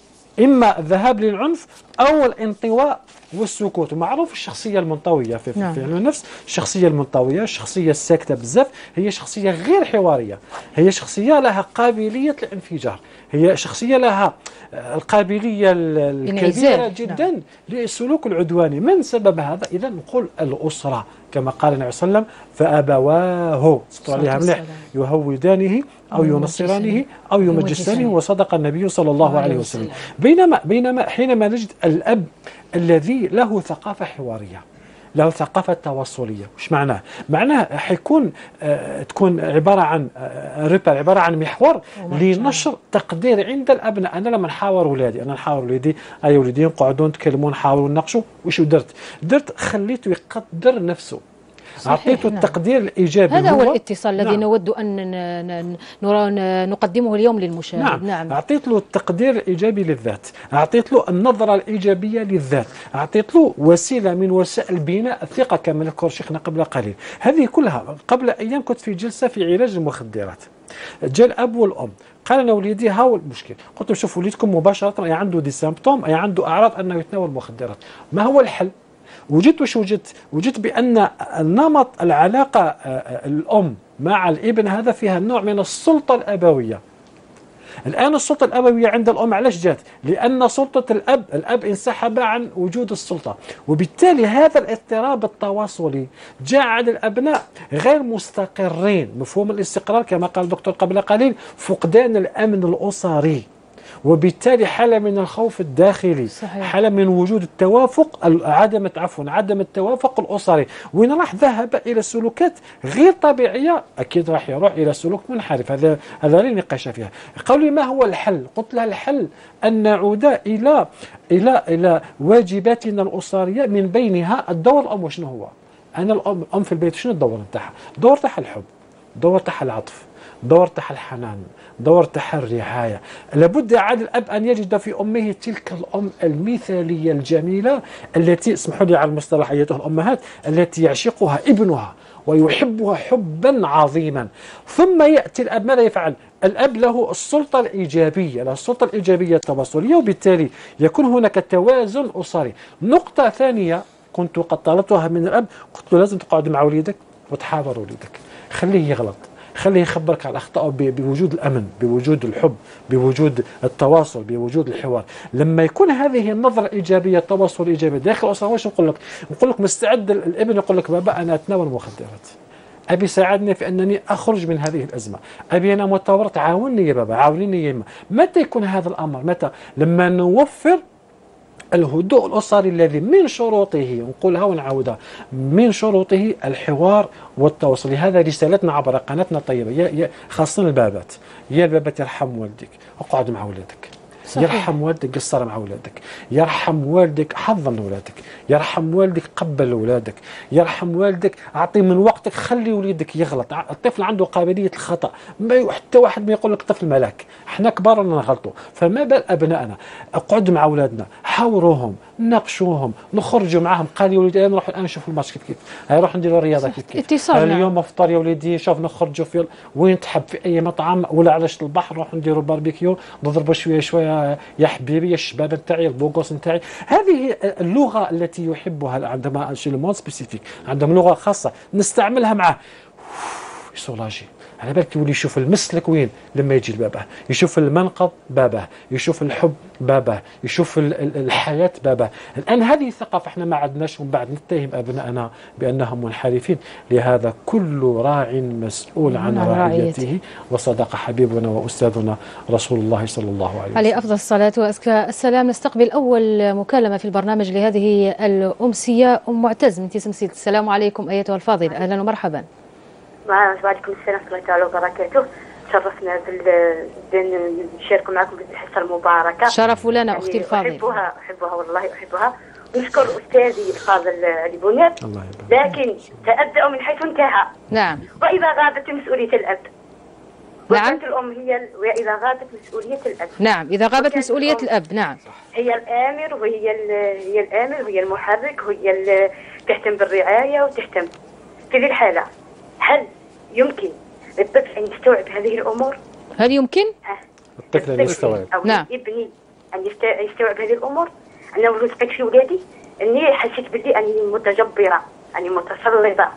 إما الذهاب للعنف أو الانطواء والسكوت. ومعروف الشخصية المنطوية في, في, في علم النفس، الشخصية المنطوية، الشخصية الساكتة بزاف، هي شخصية غير حوارية، هي شخصية لها قابلية الانفجار، هي شخصية لها القابلية الكبيرة جدا نعم. للسلوك العدواني. من سبب هذا؟ إذا نقول الأسرة كما قال النبي صلى الله عليه وسلم: فأبواه سطر عليها مليح يهودانه أو ينصرانه أو يمجسانه، وصدق النبي صلى الله عليه وسلم. بينما بينما حينما نجد الأب الذي له ثقافة حوارية، له ثقافة تواصلية. وش معناه؟ معناه حيكون آه تكون عبارة عن آه ريبر، عبارة عن محور لنشر تقدير عند الأبناء. أنا لما نحاور ولادي أنا نحاور ولادي أي ولدي نقعدوا نتكلموا نحاوروا نناقشوا وش درت؟ درت خليته يقدر نفسه، أعطيته نعم. التقدير الإيجابي. هذا هو, هو الاتصال الذي نعم. نود أن نقدمه اليوم للمشاهد. نعم. نعم. أعطيت له التقدير الإيجابي للذات، أعطيت له النظرة الإيجابية للذات، أعطيت له وسيلة من وسائل بناء الثقة كما ذكر شيخنا قبل قليل. هذه كلها. قبل أيام كنت في جلسة في علاج المخدرات، جاء الأب والأم قال أنا وليدي هاو المشكل. قلت له شوف وليدكم مباشرة أي عنده دي سيمبتوم، أي عنده أعراض أنه يتناول مخدرات، ما هو الحل؟ وجدت وش وجدت؟ وجدت بأن النمط العلاقة الأم مع الابن هذا فيها نوع من السلطة الأبوية. الآن السلطة الأبوية عند الأم علاش جات؟ لأن سلطة الأب الأب انسحب عن وجود السلطة، وبالتالي هذا الاضطراب التواصلي جعل الأبناء غير مستقرين. مفهوم الاستقرار كما قال الدكتور قبل قليل فقدان الأمن الأسري، وبالتالي حالة من الخوف الداخلي. صحيح. حالة من وجود التوافق عدم عفوا عدم التوافق الأسري، وإن راح ذهب إلى سلوكات غير طبيعية أكيد راح يروح إلى سلوك منحرف. هذا هذا لا نقاش فيها. قالوا لي ما هو الحل؟ قلت له الحل أن نعود إلى إلى إلى واجباتنا الأسرية، من بينها الدور الأم. وشنو هو؟ أنا الأم الأم في البيت شنو الدور نتاعها؟ الدور تاعها الحب، الدور تاعها العطف، دور تاع الحنان، دور تاع الرعاية. لابد على الأب أن يجد في أمه تلك الأم المثالية الجميلة التي اسمحوا لي على المصطلح أيتها الأمهات التي يعشقها ابنها ويحبها حبا عظيما. ثم يأتي الأب ماذا يفعل؟ الأب له السلطة الإيجابية، له السلطة الإيجابية التواصلية، وبالتالي يكون هناك توازن أسري. نقطة ثانية كنت قد طلبتها من الأب، قلت له لازم تقعد مع وليدك وتحاور وليدك، خليه يغلط، خليه يخبرك على أخطائه بوجود الأمن، بوجود الحب، بوجود التواصل، بوجود الحوار. لما يكون هذه النظرة الإيجابية، التواصل الإيجابي داخل الأسرة، واش نقول لك؟ نقول لك مستعد الابن يقول لك بابا أنا أتناول مخدرات، أبي ساعدني في أنني أخرج من هذه الأزمة، أبي أنا متورط تعاونني يا بابا، عاونيني يا إما. متى يكون هذا الأمر؟ متى؟ لما نوفر الهدوء الأسري الذي من شروطه، نقولها ونعاودها، من شروطه الحوار والتواصل. هذا رسالتنا عبر قناتنا الطيبة، يا خاصة البابات، يا البابات يرحم والدك اقعد مع ولادك، صحيح. يرحم والدك قصر مع ولادك، يرحم والدك حضن ولادك، يرحم والدك قبل ولادك، يرحم والدك اعطي من وقتك، خلي وليدك يغلط. الطفل عنده قابلية الخطأ، ما حتى واحد ما يقول لك طفل ملاك، احنا كبار نغلطوا، فما بال ابنائنا. اقعد مع اولادنا، حاوروهم، ناقشوهم، نخرجوا معاهم. قال يا وليدي نروح الان نشوف الماتش كيف كيف، نروح نديروا الرياضه كيف كيف، اتصال. اليوم افطر يا وليدي، شوف نخرجوا في وين تحب في اي مطعم ولا على شط البحر، نروح نديروا باربيكيو، نضربوا شويه شويه يا حبيبي يا الشباب نتاعي البوغوس نتاعي. هذه اللغه التي يحبها عندما شي لو سبيسيفيك، عندهم لغه خاصه نستعملها معه. سولاجي على بالك يولي يشوف المسلك وين لما يجي لباباه، يشوف المنقذ باباه، يشوف الحب باباه، يشوف الحياة باباه. الآن هذه الثقافة احنا ما عندناش، ومن بعد نتهم أبنائنا بأنهم منحرفين. لهذا كل راع مسؤول عن رعيته، وصدق حبيبنا وأستاذنا رسول الله صلى الله عليه وسلم عليه أفضل الصلاة وأزكى السلام. نستقبل أول مكالمة في البرنامج لهذه الأمسية. أم معتز من تسمسيل، السلام عليكم أيتها الفاضلة، أهلا ومرحبا. وعليكم السلام ورحمة الله تعالى وبركاته. شرفنا بان نشارك معكم بالحصة المباركة. شرف لنا يعني أختي الفاضلة. أحبها أحبها والله أحبها. ونشكر أستاذي الفاضل علي بنات، لكن تأبدأ من حيث انتهى. نعم. وإذا غابت مسؤولية الأب. نعم. وكانت الأم هي وإذا غابت مسؤولية الأب. نعم، إذا غابت مسؤولية الأب. نعم. هي الآمر وهي هي الآمر وهي المحرك وهي اللي تهتم بالرعاية وتهتم. في ذي الحالة هل يمكن للطفل أن يستوعب هذه الأمور؟ هل يمكن؟ الطفل أن يستوعب، أو نعم. ابني أن يستوعب هذه الأمور؟ أنا ولدت في ولادي أني حسيت بدي أني متجبرة، أني متسلطة.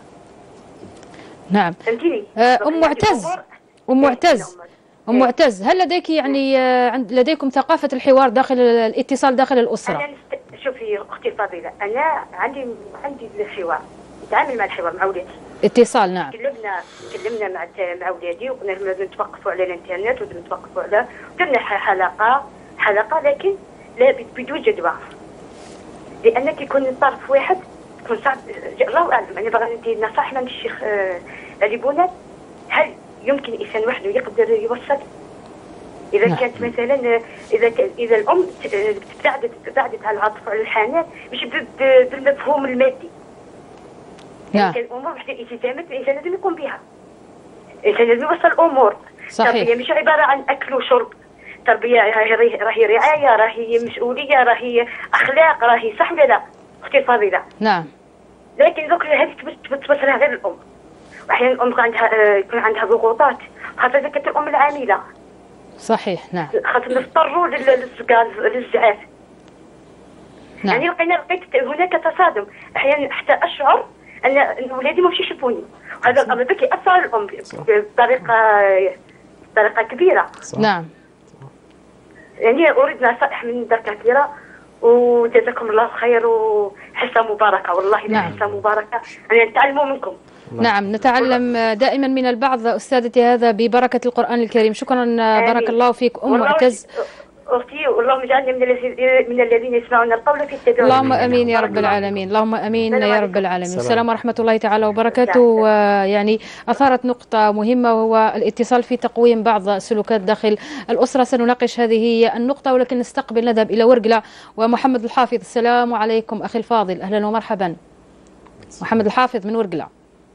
نعم. فهمتيني؟ أم معتز، أم معتز، أم معتز، هل لديك يعني لديكم ثقافة الحوار داخل الاتصال داخل الأسرة؟ أنا نست... شوفي أختي الفاضلة، أنا عندي عندي الحوار، نتعامل مع الحوار مع ولادي. اتصال. نعم. تكلمنا تكلمنا مع مع ولادي، وكنا نتوقفوا على الانترنت ونتوقفوا على درنا حلقه حلقه لكن لا بدون جدوى، لان كيكون طرف واحد تكون صعب. الله اعلم. انا باغا ندير نصائح من الشيخ علي بونات. هل يمكن انسان وحده يقدر يوصل؟ اذا نعم. كانت مثلا اذا اذا الام ابتعدت ابتعدت على العطف وعلى الحنان مش بالمفهوم المادي. نعم. كان الامور واحده التزامات الانسان لازم يقوم بها. الانسان لازم يوصل الامور. صحيح. التربيه مش عباره عن اكل وشرب. تربيه راهي راهي رعايه، راهي مسؤوليه، راهي اخلاق، راهي صح ولا لا؟ اختي الفاضله. نعم. لكن دوك هذه تبصرها غير الام. واحيانا الام يكون عندها يكون عندها ضغوطات، خاصه اذا كانت الام العامله. صحيح. نعم. خاصة نضطروا للزقاز للزعاف. نعم. يعني لقينا لقيت هناك تصادم، احيانا حتى اشعر ان ان ولادي ما مشيش يشوفوني، وهذا الامر ذكي اثر على الام بطريقه بطريقه كبيره. صح. نعم. يعني اريد نصائح من دركه كبيره، وجزاكم الله خير وحصه مباركه، والله نعم. حصه مباركه، يعني نتعلموا منكم. نعم، نتعلم دائما من البعض أستاذتي، هذا ببركة القرآن الكريم. شكرا. آمين. بارك الله فيك أم معتز. أختي، اللهم اجعلنا من من الذين يسمعون القول فيتبعون. اللهم امين يا رب العالمين، اللهم امين يا رب العالمين. السلام ورحمه الله تعالى وبركاته. يعني اثارت نقطه مهمه وهو الاتصال في تقويم بعض السلوكات داخل الاسره. سنناقش هذه النقطه، ولكن نستقبل نذهب الى ورقله ومحمد الحافظ. السلام عليكم اخي الفاضل، اهلا ومرحبا. محمد الحافظ من ورقله.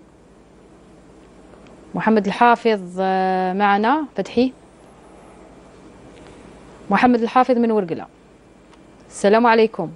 محمد الحافظ معنا فتحي. محمد الحافظ من ورقلة. السلام عليكم.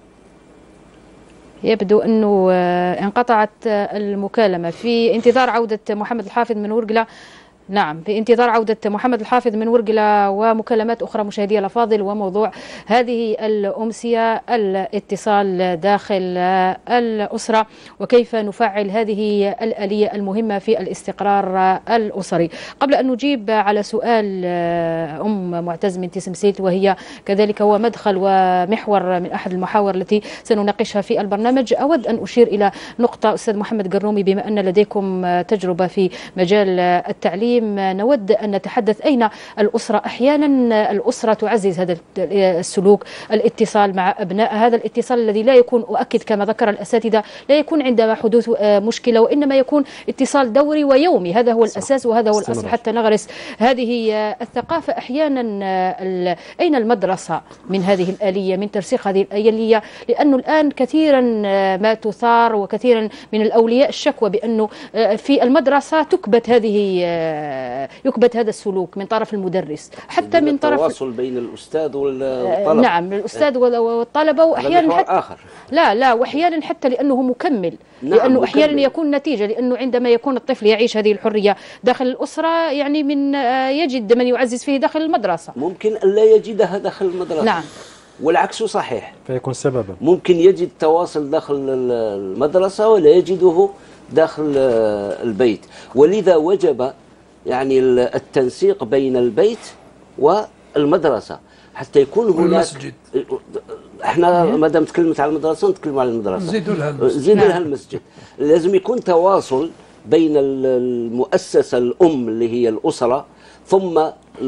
يبدو أنه انقطعت المكالمة. في انتظار عودة محمد الحافظ من ورقلة. نعم، في انتظار عودة محمد الحافظ من ورقلة ومكالمات أخرى مشاهدي الأفاضل. وموضوع هذه الأمسية الاتصال داخل الأسرة، وكيف نفعل هذه الآلية المهمة في الاستقرار الأسري. قبل أن نجيب على سؤال أم معتز من تسمسيت، وهي كذلك هو مدخل ومحور من أحد المحاور التي سنناقشها في البرنامج، أود أن أشير إلى نقطة أستاذ محمد قرنومي. بما أن لديكم تجربة في مجال التعليم، نود أن نتحدث أين الأسرة. أحيانا الأسرة تعزز هذا السلوك، الاتصال مع أبناء، هذا الاتصال الذي لا يكون، أؤكد كما ذكر الأساتذة، لا يكون عندما حدوث مشكلة، وإنما يكون اتصال دوري ويومي. هذا هو الأساس وهذا هو الأصل حتى نغرس هذه الثقافة. أحيانا أين المدرسة من هذه الآلية، من ترسيخ هذه الآلية؟ لأنه الآن كثيرا ما تثار وكثيرا من الأولياء الشكوى بأنه في المدرسة تكبت هذه يكبت هذا السلوك من طرف المدرس، حتى من طرف التواصل بين الأستاذ والطلبة. نعم، الأستاذ والطلبة، وأحيانا حتى آخر. لا لا وأحيانا حتى لأنه مكمل. نعم، لأنه أحيانا مكمل. يكون نتيجة، لأنه عندما يكون الطفل يعيش هذه الحرية داخل الأسرة، يعني من يجد من يعزز فيه داخل المدرسة. ممكن أن لا يجدها داخل المدرسة. نعم، والعكس صحيح، فيكون سببا. ممكن يجد تواصل داخل المدرسة ولا يجده داخل البيت. ولذا وجب يعني التنسيق بين البيت والمدرسة حتى يكون هناك والمسجد. احنا ما دام تكلمت على المدرسة نتكلم على المدرسة، زيدوا لها المسجد. زيدوا لها المسجد. لازم يكون تواصل بين المؤسسة الأم اللي هي الأسرة، ثم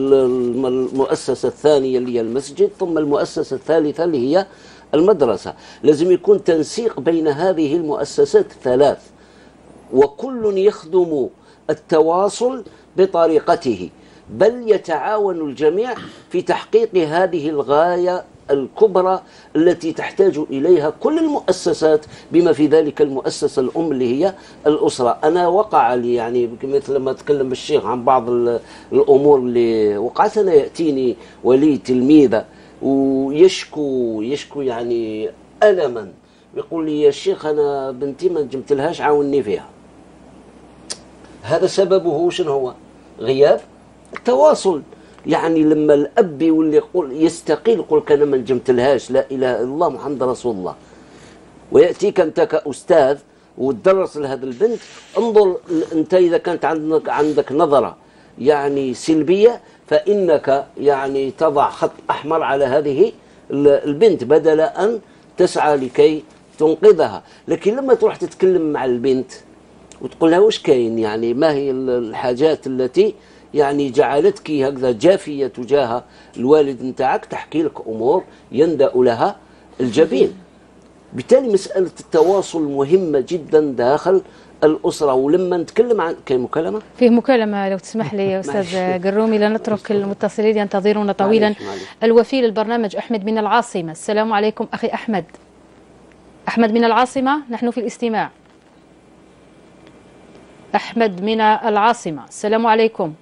المؤسسة الثانية اللي هي المسجد، ثم المؤسسة الثالثة اللي هي المدرسة. لازم يكون تنسيق بين هذه المؤسسات الثلاث، وكل يخدم التواصل بطريقته، بل يتعاون الجميع في تحقيق هذه الغاية الكبرى التي تحتاج إليها كل المؤسسات، بما في ذلك المؤسسة الأم اللي هي الأسرة. أنا وقع لي يعني مثل لما أتكلم بالشيخ عن بعض الأمور اللي وقعت أنا، يأتيني ولي تلميذة ويشكو يشكو يعني ألما، يقول لي يا شيخ أنا بنتي ما نجمت لهاش عاوني فيها. هذا سببه شنو هو؟ غياب التواصل. يعني لما الأب يولي يقول يستقيل، يقول أنا ما نجمت لهاش لا إله إلا الله محمد رسول الله، ويأتيك أنت كأستاذ وتدرس لهذا البنت، انظر أنت إذا كانت عندك عندك نظرة يعني سلبية، فإنك يعني تضع خط أحمر على هذه البنت بدل أن تسعى لكي تنقذها. لكن لما تروح تتكلم مع البنت وتقول لها وش كاين، يعني ما هي الحاجات التي يعني جعلتك هكذا جافية تجاه الوالد نتاعك، تحكي لك أمور يندأ لها الجبين. بالتالي مسألة التواصل مهمة جدا داخل الأسرة. ولما نتكلم عن كاين مكالمة فيه مكالمة لو تسمح لي يا أستاذ قرومي، لا نترك المتصلين ينتظرون طويلا. معليش معليش. الوفي للبرنامج أحمد من العاصمة. السلام عليكم أخي أحمد. أحمد من العاصمة، نحن في الاستماع. أحمد من العاصمة، السلام عليكم.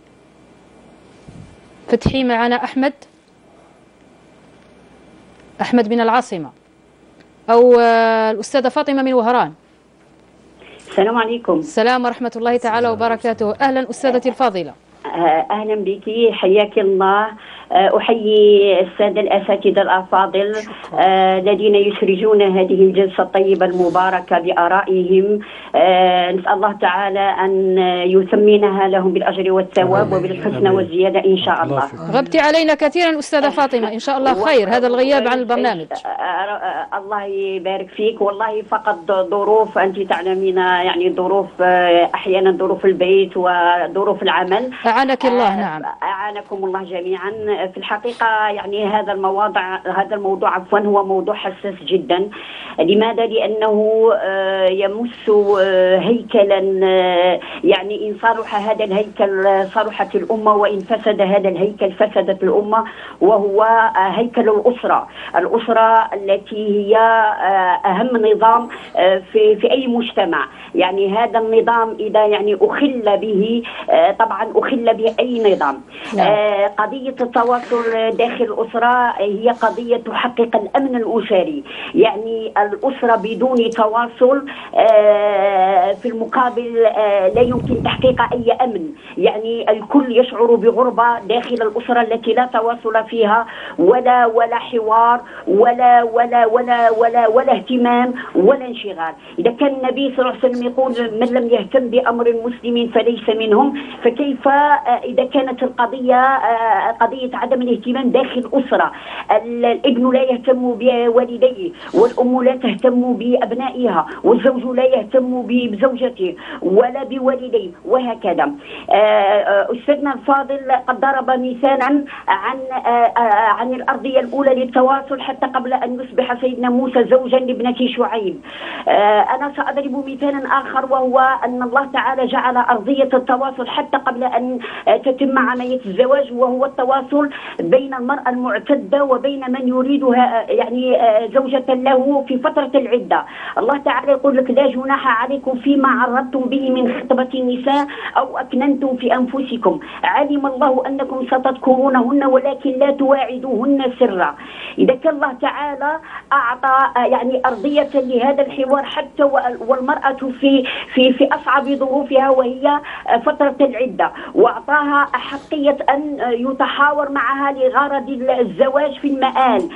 فتحي معنا أحمد. أحمد من العاصمة أو الأستاذة فاطمة من وهران. السلام عليكم. السلام ورحمة الله تعالى وبركاته. أهلا أستاذتي الفاضلة. أهلا بك، حياك الله. أحيي السادة الأساتذة الأفاضل الذين يسرجون هذه الجلسة الطيبة المباركة بآرائهم. نسأل الله تعالى أن يثمنها لهم بالأجر والثواب وبالحسنى والزيادة إن شاء الله. غبتي علينا كثيرا أستاذة فاطمة، إن شاء الله خير هذا الغياب عن البرنامج. الله يبارك فيك. والله فقط ظروف، أنت تعلمين يعني ظروف، أحيانا ظروف البيت وظروف العمل. أعانك الله. نعم أعانكم الله جميعا. في الحقيقة يعني هذا الموضوع هذا الموضوع عفوا هو موضوع حساس جدا. لماذا؟ لأنه يمس هيكلا، يعني إن صلح هذا الهيكل صلحت الأمة، وإن فسد هذا الهيكل فسدت الأمة، وهو هيكل الأسرة. الأسرة التي هي أهم نظام في في أي مجتمع. يعني هذا النظام إذا يعني أخل به، طبعا أخل به أي نظام. قضية التواصل داخل الأسرة هي قضية تحقق الأمن الأسري. يعني الأسرة بدون تواصل في المقابل لا يمكن تحقيق أي أمن. يعني الكل يشعر بغربة داخل الأسرة التي لا تواصل فيها ولا ولا حوار ولا ولا ولا ولا ولا اهتمام ولا انشغال. إذا كان النبي صلى الله عليه وسلم يقول من لم يهتم بأمر المسلمين فليس منهم، فكيف إذا كانت القضية قضية عدم الاهتمام داخل الأسرة؟ الابن لا يهتم بوالديه، والأم لا تهتم بأبنائها، والزوج لا يهتم بزوجته ولا بوالديه، وهكذا. أستاذنا الفاضل قد ضرب مثالا عن عن الأرضية الأولى للتواصل حتى قبل أن يصبح سيدنا موسى زوجا لابنة شعيب. أنا سأضرب مثالا آخر، وهو أن الله تعالى جعل أرضية التواصل حتى قبل أن تتم عملية الزواج، وهو التواصل بين المرأة المعتدة وبين من يريدها يعني زوجة له في فترة العدة. الله تعالى يقول لك لا جناح عليكم فيما عرضتم به من خطبة النساء أو أكننتم في أنفسكم، علم الله أنكم ستذكرونهن ولكن لا تواعدوهن سرا. إذا كان الله تعالى أعطى يعني أرضية لهذا الحوار حتى والمرأة في في في أصعب ظروفها وهي فترة العدة، وأعطاها أحقية أن يتحاور معها لغرض الزواج في المآل،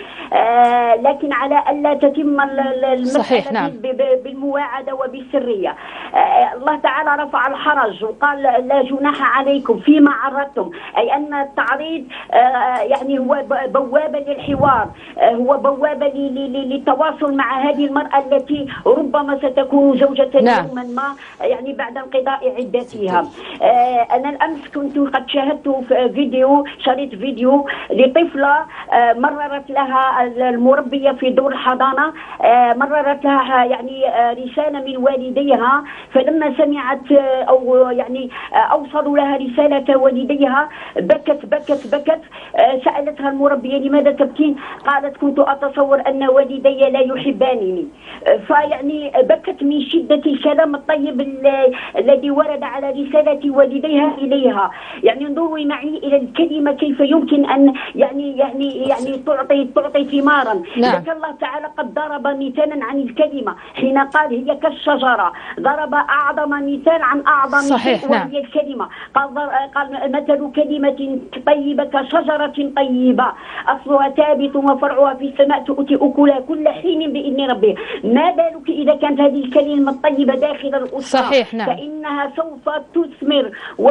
آه لكن على ألا تتم المسألة نعم. بالمواعدة وبالسرية. آه الله تعالى رفع الحرج وقال لا جناح عليكم فيما عرضتم، أي أن التعريض آه يعني هو بوابة للحوار، آه هو بوابة للتواصل مع هذه المرأة التي ربما ستكون زوجة نعم. يوما ما يعني بعد انقضاء عدتها. آه أنا الأمس كنت قد شاهدت في فيديو شريط فيديو لطفلة آه مررت لها المربية في دور الحضانة، آه مررت لها يعني آه رسالة من والديها، فلما سمعت آه أو يعني آه أوصلوا لها رسالة والديها بكت بكت بكت. آه سألتها المربية لماذا تبكين؟ قالت كنت أتصور أن والدي لا يحبانني. آه فيعني بكت من شدة الكلام الطيب الذي ورد على رسالة والديها إليها. يعني انظروا معي إلى الكلمة كيف يمكن أن يعني يعني يعني تعطي تعطي ثمارا. نعم. الله تعالى قد ضرب مثالا عن الكلمة حين قال هي كالشجرة، ضرب أعظم مثال عن أعظم صحيح. مثال وهي الكلمة. قال قال مثل كلمة طيبة كشجرة طيبة أصلها ثابت وفرعها في السماء تؤتي أكلها كل حين بإذن ربها. ما بالك إذا كانت هذه الكلمة الطيبة داخل الأسرة؟ صحيح. نعم. فإنها سوف تثمر وتغدق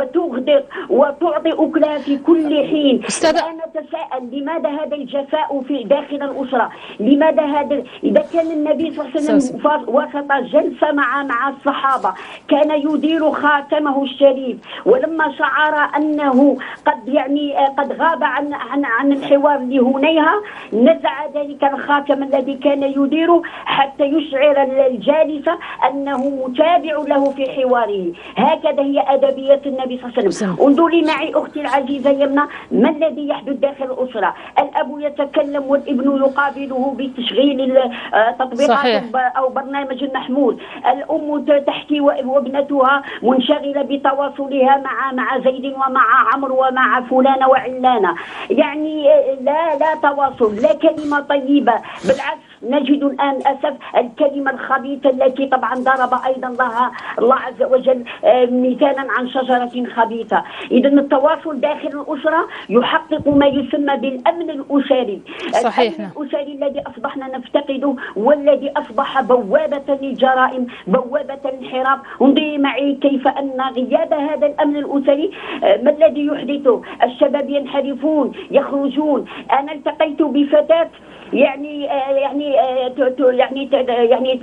وتصدق وتعطي أكلها في كل حين. أستاذ لا نتساءل لماذا هذا الجفاء في داخل الأسرة؟ لماذا هذا؟ إذا كان النبي صلى الله عليه وسلم وسط جلسة مع مع الصحابة كان يدير خاتمه الشريف، ولما شعر أنه قد يعني قد غاب عن عن عن الحوار لهنيها نزع ذلك الخاتم الذي كان يديره حتى يشعر الجالسة أنه متابع له في حواره. هكذا هي أدبية النبي صلى الله عليه وسلم. انظري معي أختي العزيزة يمنى ما الذي يحدث داخل الأسرة. الأب يتكلم والابن يقابله بتشغيل تطبيقات أو برنامج محمول. الأم تحكي وابنتها منشغلة بتواصلها مع مع زيد ومع عمرو ومع فلانة وعلانة. يعني لا لا تواصل، لا كلمة طيبة، بالعكس نجد الآن أسف الكلمة الخبيثة التي طبعا ضرب أيضا الله الله عز وجل مثالا عن شجرة خبيثة. إذا التواصل داخل الأسرة يحقق ما يسمى بالأمن الأسري. صحيح. الأمن الأسري الذي أصبحنا نفتقده والذي أصبح بوابة للجرائم، بوابة للانحراف. انظري معي كيف أن غياب هذا الأمن الأسري ما الذي يحدثه؟ الشباب ينحرفون يخرجون. أنا التقيت بفتاة يعني يعني يعني يعني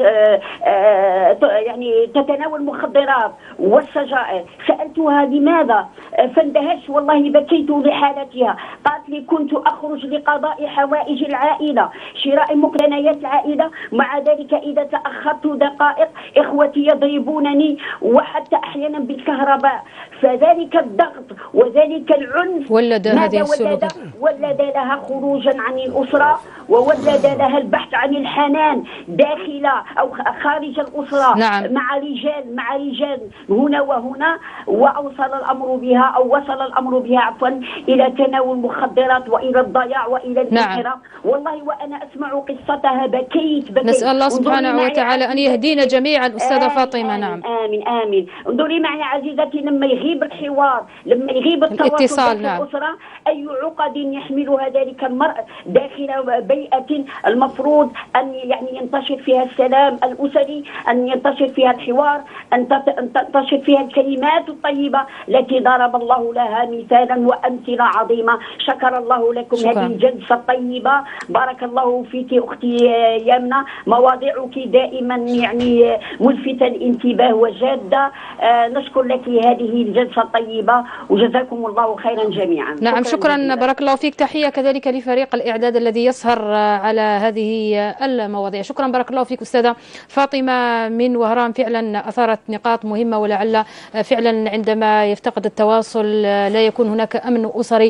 يعني تتناول مخدرات والسجائر. سألتها لماذا؟ فاندهشت والله بكيت لحالتها. قالت لي كنت أخرج لقضاء حوائج العائلة، شراء مقتنيات العائلة، مع ذلك إذا تأخرت دقائق إخوتي يضربونني وحتى أحيانا بالكهرباء. فذلك الضغط وذلك العنف ولد هذه السلوكات، ولد لها خروجا عن الأسرة، وولد لها البحث عن الحنان داخل أو خارج الأسرة. نعم. مع رجال مع رجال هنا وهنا، وأوصل الأمر بها أو وصل الأمر بها عفوا إلى تناول مخدرات وإلى الضياع وإلى الانحراف. نعم. والله وأنا أسمع قصتها بكيت بكيت. نسأل الله سبحانه وتعالى أن يهدينا جميعا. أستاذة فاطمة. آمين نعم آمين آمين. انظري معي عزيزتي لما يغيب الحوار، لما يغيب التواصل داخل نعم. الأسرة، أي عقد يحملها ذلك المرء داخل بيئة المفروض أن يعني ينتشر فيها السلام الأسري، أن ينتشر فيها الحوار، أن تنتشر فيها الكلمات الطيبة التي ضرب الله لها مثالا وأمثلة عظيمة. شكر الله لكم شكرا. هذه الجلسة الطيبة. بارك الله فيك أختي يمنى، مواضيعك دائما يعني ملفتة الانتباه وجادة. آه نشكر لك هذه الجلسة الطيبة وجزاكم الله خيرا جميعا. نعم شكرا, شكرا بارك الله فيك. تحية كذلك لفريق الإعداد الذي يسهر على هذه المواضيع. شكرا بارك الله فيك أستاذة فاطمة من وهران. فعلا أثارت نقاط مهمة، ولعل فعلا عندما يفتقد التواصل لا يكون هناك أمن أسري،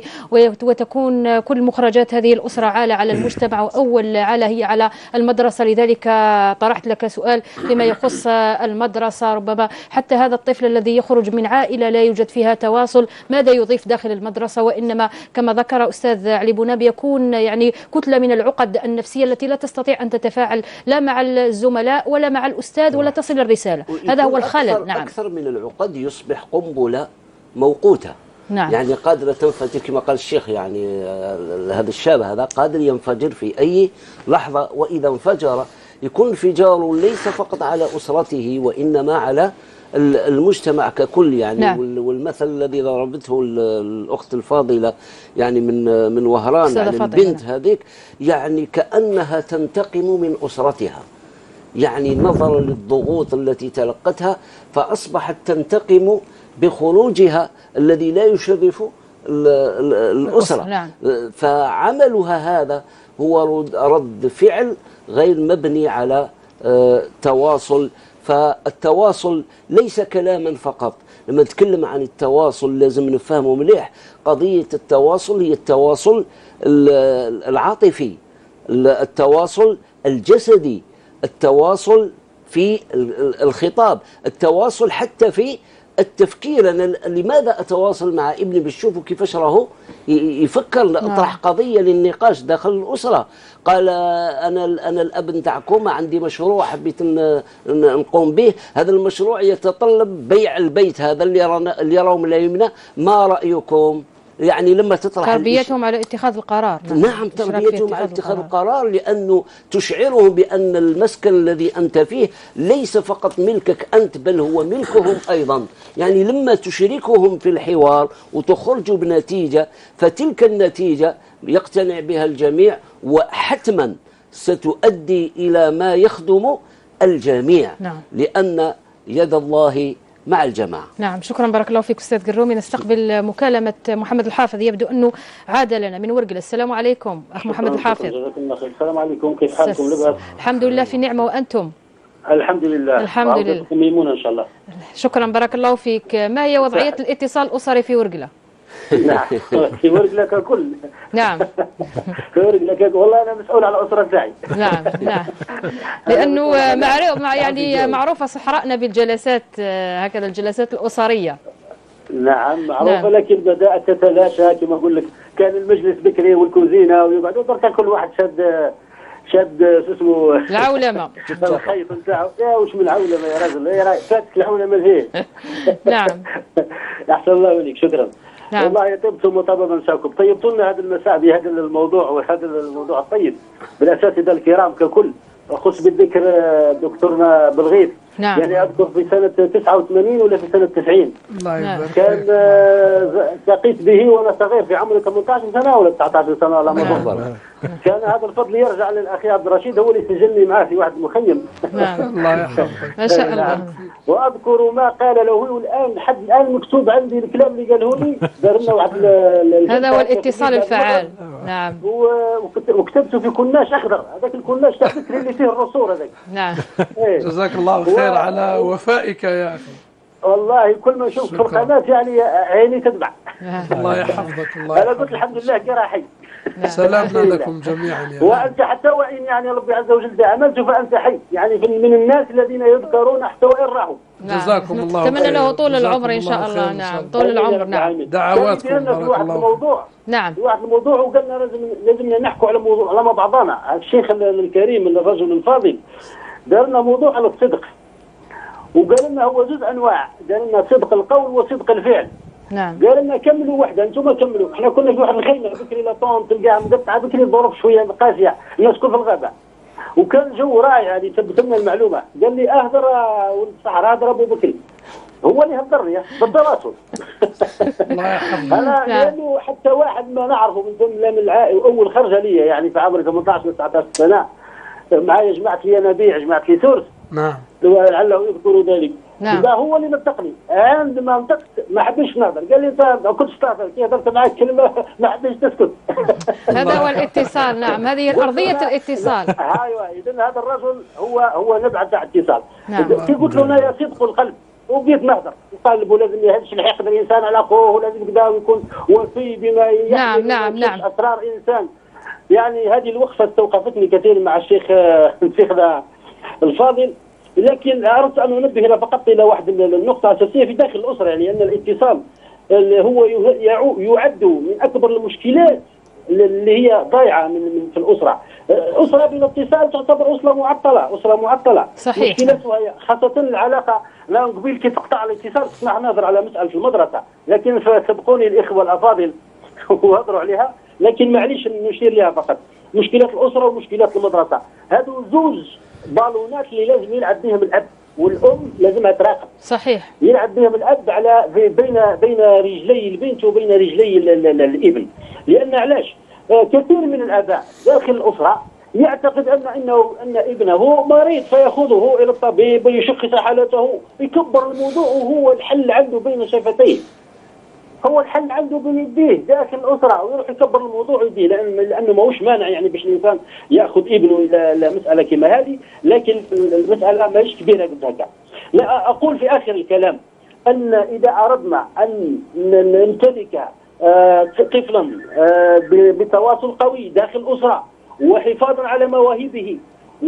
وتكون كل مخرجات هذه الأسرة عالة على المجتمع، وأول عالة هي على المدرسة. لذلك طرحت لك سؤال فيما يخص المدرسة. ربما حتى هذا الطفل الذي يخرج من عائلة لا يوجد فيها تواصل ماذا يضيف داخل المدرسة؟ وإنما كما ذكر أستاذ علي بوناب يكون يعني كتلة من العقد النفسية التي لا تستطيع أن تتفاعل لا مع الزملاء ولا مع الأستاذ ولا تصل الرسالة. هذا هو الخلل. أكثر نعم. أكثر من العقد يصبح قنبلة موقوتة. نعم. يعني قادرة تنفجر كما قال الشيخ. يعني هذا الشاب هذا قادر ينفجر في أي لحظة، وإذا انفجر يكون انفجار ليس فقط على أسرته وإنما على المجتمع ككل. يعني نعم. والمثل الذي ضربته الأخت الفاضلة يعني من من وهران عن البنت هذيك، يعني كأنها تنتقم من أسرتها، يعني نظرا للضغوط التي تلقتها فأصبحت تنتقم بخروجها الذي لا يشرف الأسرة. نعم. فعملها هذا هو رد فعل غير مبني على تواصل. فالتواصل ليس كلاما فقط. لما نتكلم عن التواصل لازم نفهمه مليح. قضية التواصل هي التواصل العاطفي، التواصل الجسدي، التواصل في الخطاب، التواصل حتى في التفكير. أنا لماذا أتواصل مع ابني بشوفه كيفاش راهو يفكر؟ أطرح قضية للنقاش داخل الأسرة. قال أنا أنا الأب نتاعكم عندي مشروع حبيت نقوم به. هذا المشروع يتطلب بيع البيت هذا اللي رانا اللي راهم لا يمنى. ما رأيكم؟ يعني لما تطرح تربيتهم على اتخاذ القرار. نعم, نعم تربيتهم على اتخاذ القرار، لأنه تشعرهم بأن المسكن الذي أنت فيه ليس فقط ملكك أنت بل هو ملكهم أيضا. يعني لما تشركهم في الحوار وتخرجوا بنتيجة، فتلك النتيجة يقتنع بها الجميع وحتما ستؤدي إلى ما يخدم الجميع. نعم. لأن يد الله مع الجماعة. نعم، شكرا بارك الله فيك أستاذ قرومي. نستقبل مكالمة محمد الحافظ، يبدو أنه عاد لنا من ورقلة. السلام عليكم أخ محمد الحافظ. السلام عليكم، كيف حالكم لباس؟ الحمد لله في نعمة، وأنتم؟ الحمد لله. الحمد لله. ميمونة إن شاء الله. شكرا بارك الله فيك. ما هي وضعية الاتصال الأسري في ورقلة؟ نعم في ورقلة ككل. نعم في ورقلة ككل، والله أنا مسؤول على الأسرة تاعي. نعم نعم، لأنه مع يعني معروفة صحراءنا بالجلسات هكذا، الجلسات الأسرية. نعم معروفة. نعم. لكن بدأت تتلاشى كما أقول لك، كان المجلس بكري والكوزينة ويقعدوا درك كل واحد شاد شاد شو اسمه العولمة الخيط نتاعو. يا وش من العولمة يا راجل، يا راجل فاتك العولمة لهيه. نعم أحسن الله عليك، شكرا. نعم. والله طبتم وطاب مساكم، طيبتوا لنا هذا المساء بهذا الموضوع وهذا الموضوع الطيب بالأساتذة الكرام ككل، خص بالذكر دكتورنا بالغيث. نعم. يعني أذكر في سنة تسعة وثمانين ولا في سنة تسعين الله يبارك كان التقيت به وأنا صغير في عمري ثمانية عشر سنة ولا تسعة عشر سنة على ما أتذكر. كان هذا الفضل يرجع للأخي عبد الرشيد، هو اللي سجلني معاه في واحد المخيم. نعم. الله يحفظك. ما شاء الله. وأذكر ما قال له، والآن لحد الآن مكتوب عندي الكلام اللي قاله لي. دارنا واحد هذا هو الاتصال الفعال. نعم. وكتبته في كناش أخضر، هذاك الكناش تاع بكري اللي فيه الرسول هذاك. نعم. جزاك الله خير على وفائك يا أخي. والله كل ما نشوف في القناة يعني عيني تدمع. الله يحفظك. الله أنا قلت الحمد لله كراحي. سلامنا لكم جميعا يا وأنت حتى وإن يعني ربي عز وجل عملت فأنت حي، يعني من الناس الذين يذكرون حتى وإن راحوا. جزاكم الله خير. نتمنى له طول العمر إن شاء الله. نعم طول العمر. نعم دعواتكم بارك الله. الموضوع نعم في واحد الموضوع وقلنا لازم لازمنا نحكوا على موضوع على بعضنا. الشيخ الكريم الرجل الفاضل دار لنا موضوع على الصدق، وقال لنا هو جزء انواع، قال لنا صدق القول وصدق الفعل. نعم. قال لنا كملوا وحده، انتم كملوا. احنا كنا في واحد الخيمه بكري لاطون تلقاها مقطعه بكري، الظروف شويه قاسيه، الناس كل في الغابه، وكان الجو رائع. هذه ثبت لنا المعلومه. قال لي اهدر والصحراء ضربوا بكري، هو اللي هدرني بالتواصل. الله يحفظك. انا لانه حتى واحد ما نعرفه من ضمن من العائله، اول خرجه لي يعني في عمري ثمانية عشر تسعة عشر سنه، معايا جمعت لي نبيع، جمعت لي سورس. نعم. لعله يذكروا ذلك. نعم. لا هو اللي نطقني، عندما نطقت ما حبيتش نهضر، قال لي انت كنت تستعفر كي هضرت معك كلمه ما حبيتش تسكت. هذا هو الاتصال. نعم هذه أرضية الاتصال. ايوه اذا هذا الرجل هو هو نبع تاع اتصال. نعم. كي قلت له انا يا صدق القلب وبديت نهضر، نقلب ولازم يهدش الحقد الانسان على اخوه، ولازم كذا ويكون وفي بما يحمل نعم نعم نعم اسرار انسان. يعني هذه الوقفه استوقفتني كثير مع الشيخ الشيخ الفاضل. لكن أردت أن أنبه فقط إلى واحد النقطة أساسية في داخل الأسرة، يعني أن الاتصال هو يعد من أكبر المشكلات اللي هي ضايعة من في الأسرة. أسرة بلا اتصال تعتبر أسرة معطلة، أسرة معطلة. صحيح. مشكلتها خاصة العلاقة. لا قبيل كي تقطع الاتصال تسمع نهضر على مسألة المدرسة، لكن سبقوني الإخوة الأفاضل وهضروا عليها، لكن معليش نشير لها فقط. مشكلات الأسرة ومشكلات المدرسة، هذو زوج بالونات اللي لازم يلعب بهم الأب، والأم لازمها تراقب. صحيح. يلعب بهم الأب على بين بين رجلي البنت وبين رجلي الابن. لأن علاش؟ آه كثير من الآباء داخل الأسرة يعتقد أن إنه أن ابنه مريض فيأخذه إلى الطبيب ويشخص حالته، يكبر الموضوع وهو الحل عنده بين شفتيه. هو الحل عنده بين يديه داخل الأسرة، ويروح يكبر الموضوع يديه، لأن لأنه ماهوش مانع يعني باش الإنسان يأخذ ابنه إلى مسألة كما هذه، لكن المسألة ماهيش كبيرة قد هكا. لا أقول في آخر الكلام أن إذا أردنا أن نمتلك طفلا بتواصل قوي داخل الأسرة وحفاظا على مواهبه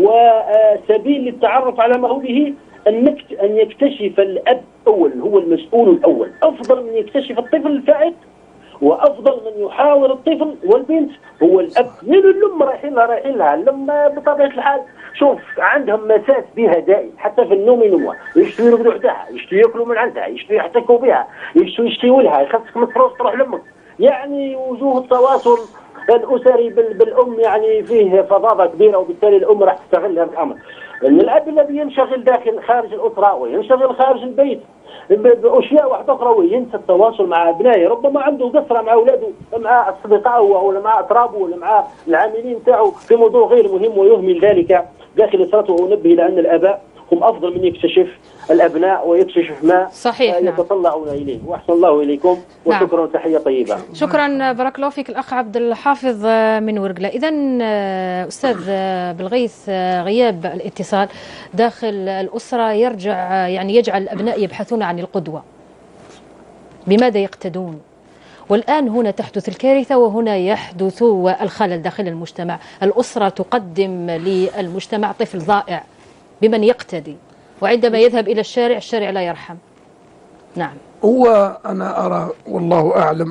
وسبيل للتعرف على مواهبه، أن يكتشف الأب أول، هو المسؤول الأول، أفضل من يكتشف الطفل الفائت، وأفضل من يحاور الطفل والبنت هو الأب. من الأم رايحين لها رايحين لها لما بطبيعة الحال شوف عندهم مساس بها دائم، حتى في النوم ينوموا، يشتوا يرقدوا حداها، يشتوا ياكلوا من عندها، يشتوا يحتكوا بها، يشتوا يشتيوا لها، خاصك مصروف تروح لأمك، يعني وجوه التواصل الأسري بالأم يعني فيه فظاظة كبيرة، وبالتالي الأم راح تستغل هذا الأمر. الأب الذي ينشغل داخل خارج الأسرة وينشغل خارج البيت بأشياء واحدة أخرى وينسى التواصل مع أبنائه، ربما عنده قصرة مع أولاده، مع أصدقائه ولا مع أطرابه ولا مع العاملين تاعه في موضوع غير مهم ويهمل ذلك داخل أسرته. وأنبه إلى أن الآباء هم أفضل من يكتشف الأبناء ويكتشف ما صحيح يتطلعون إليه. وأحسن الله إليكم وشكرا وتحية طيبة. شكرا بارك الله فيك الأخ عبد الحافظ من ورقلة. إذا أستاذ بالغيث، غياب الاتصال داخل الأسرة يرجع يعني يجعل الأبناء يبحثون عن القدوة، بماذا يقتدون؟ والآن هنا تحدث الكارثة وهنا يحدث الخلل داخل المجتمع. الأسرة تقدم للمجتمع طفل ضائع بمن يقتدي، وعندما يذهب إلى الشارع الشارع لا يرحم. نعم، هو أنا أرى والله أعلم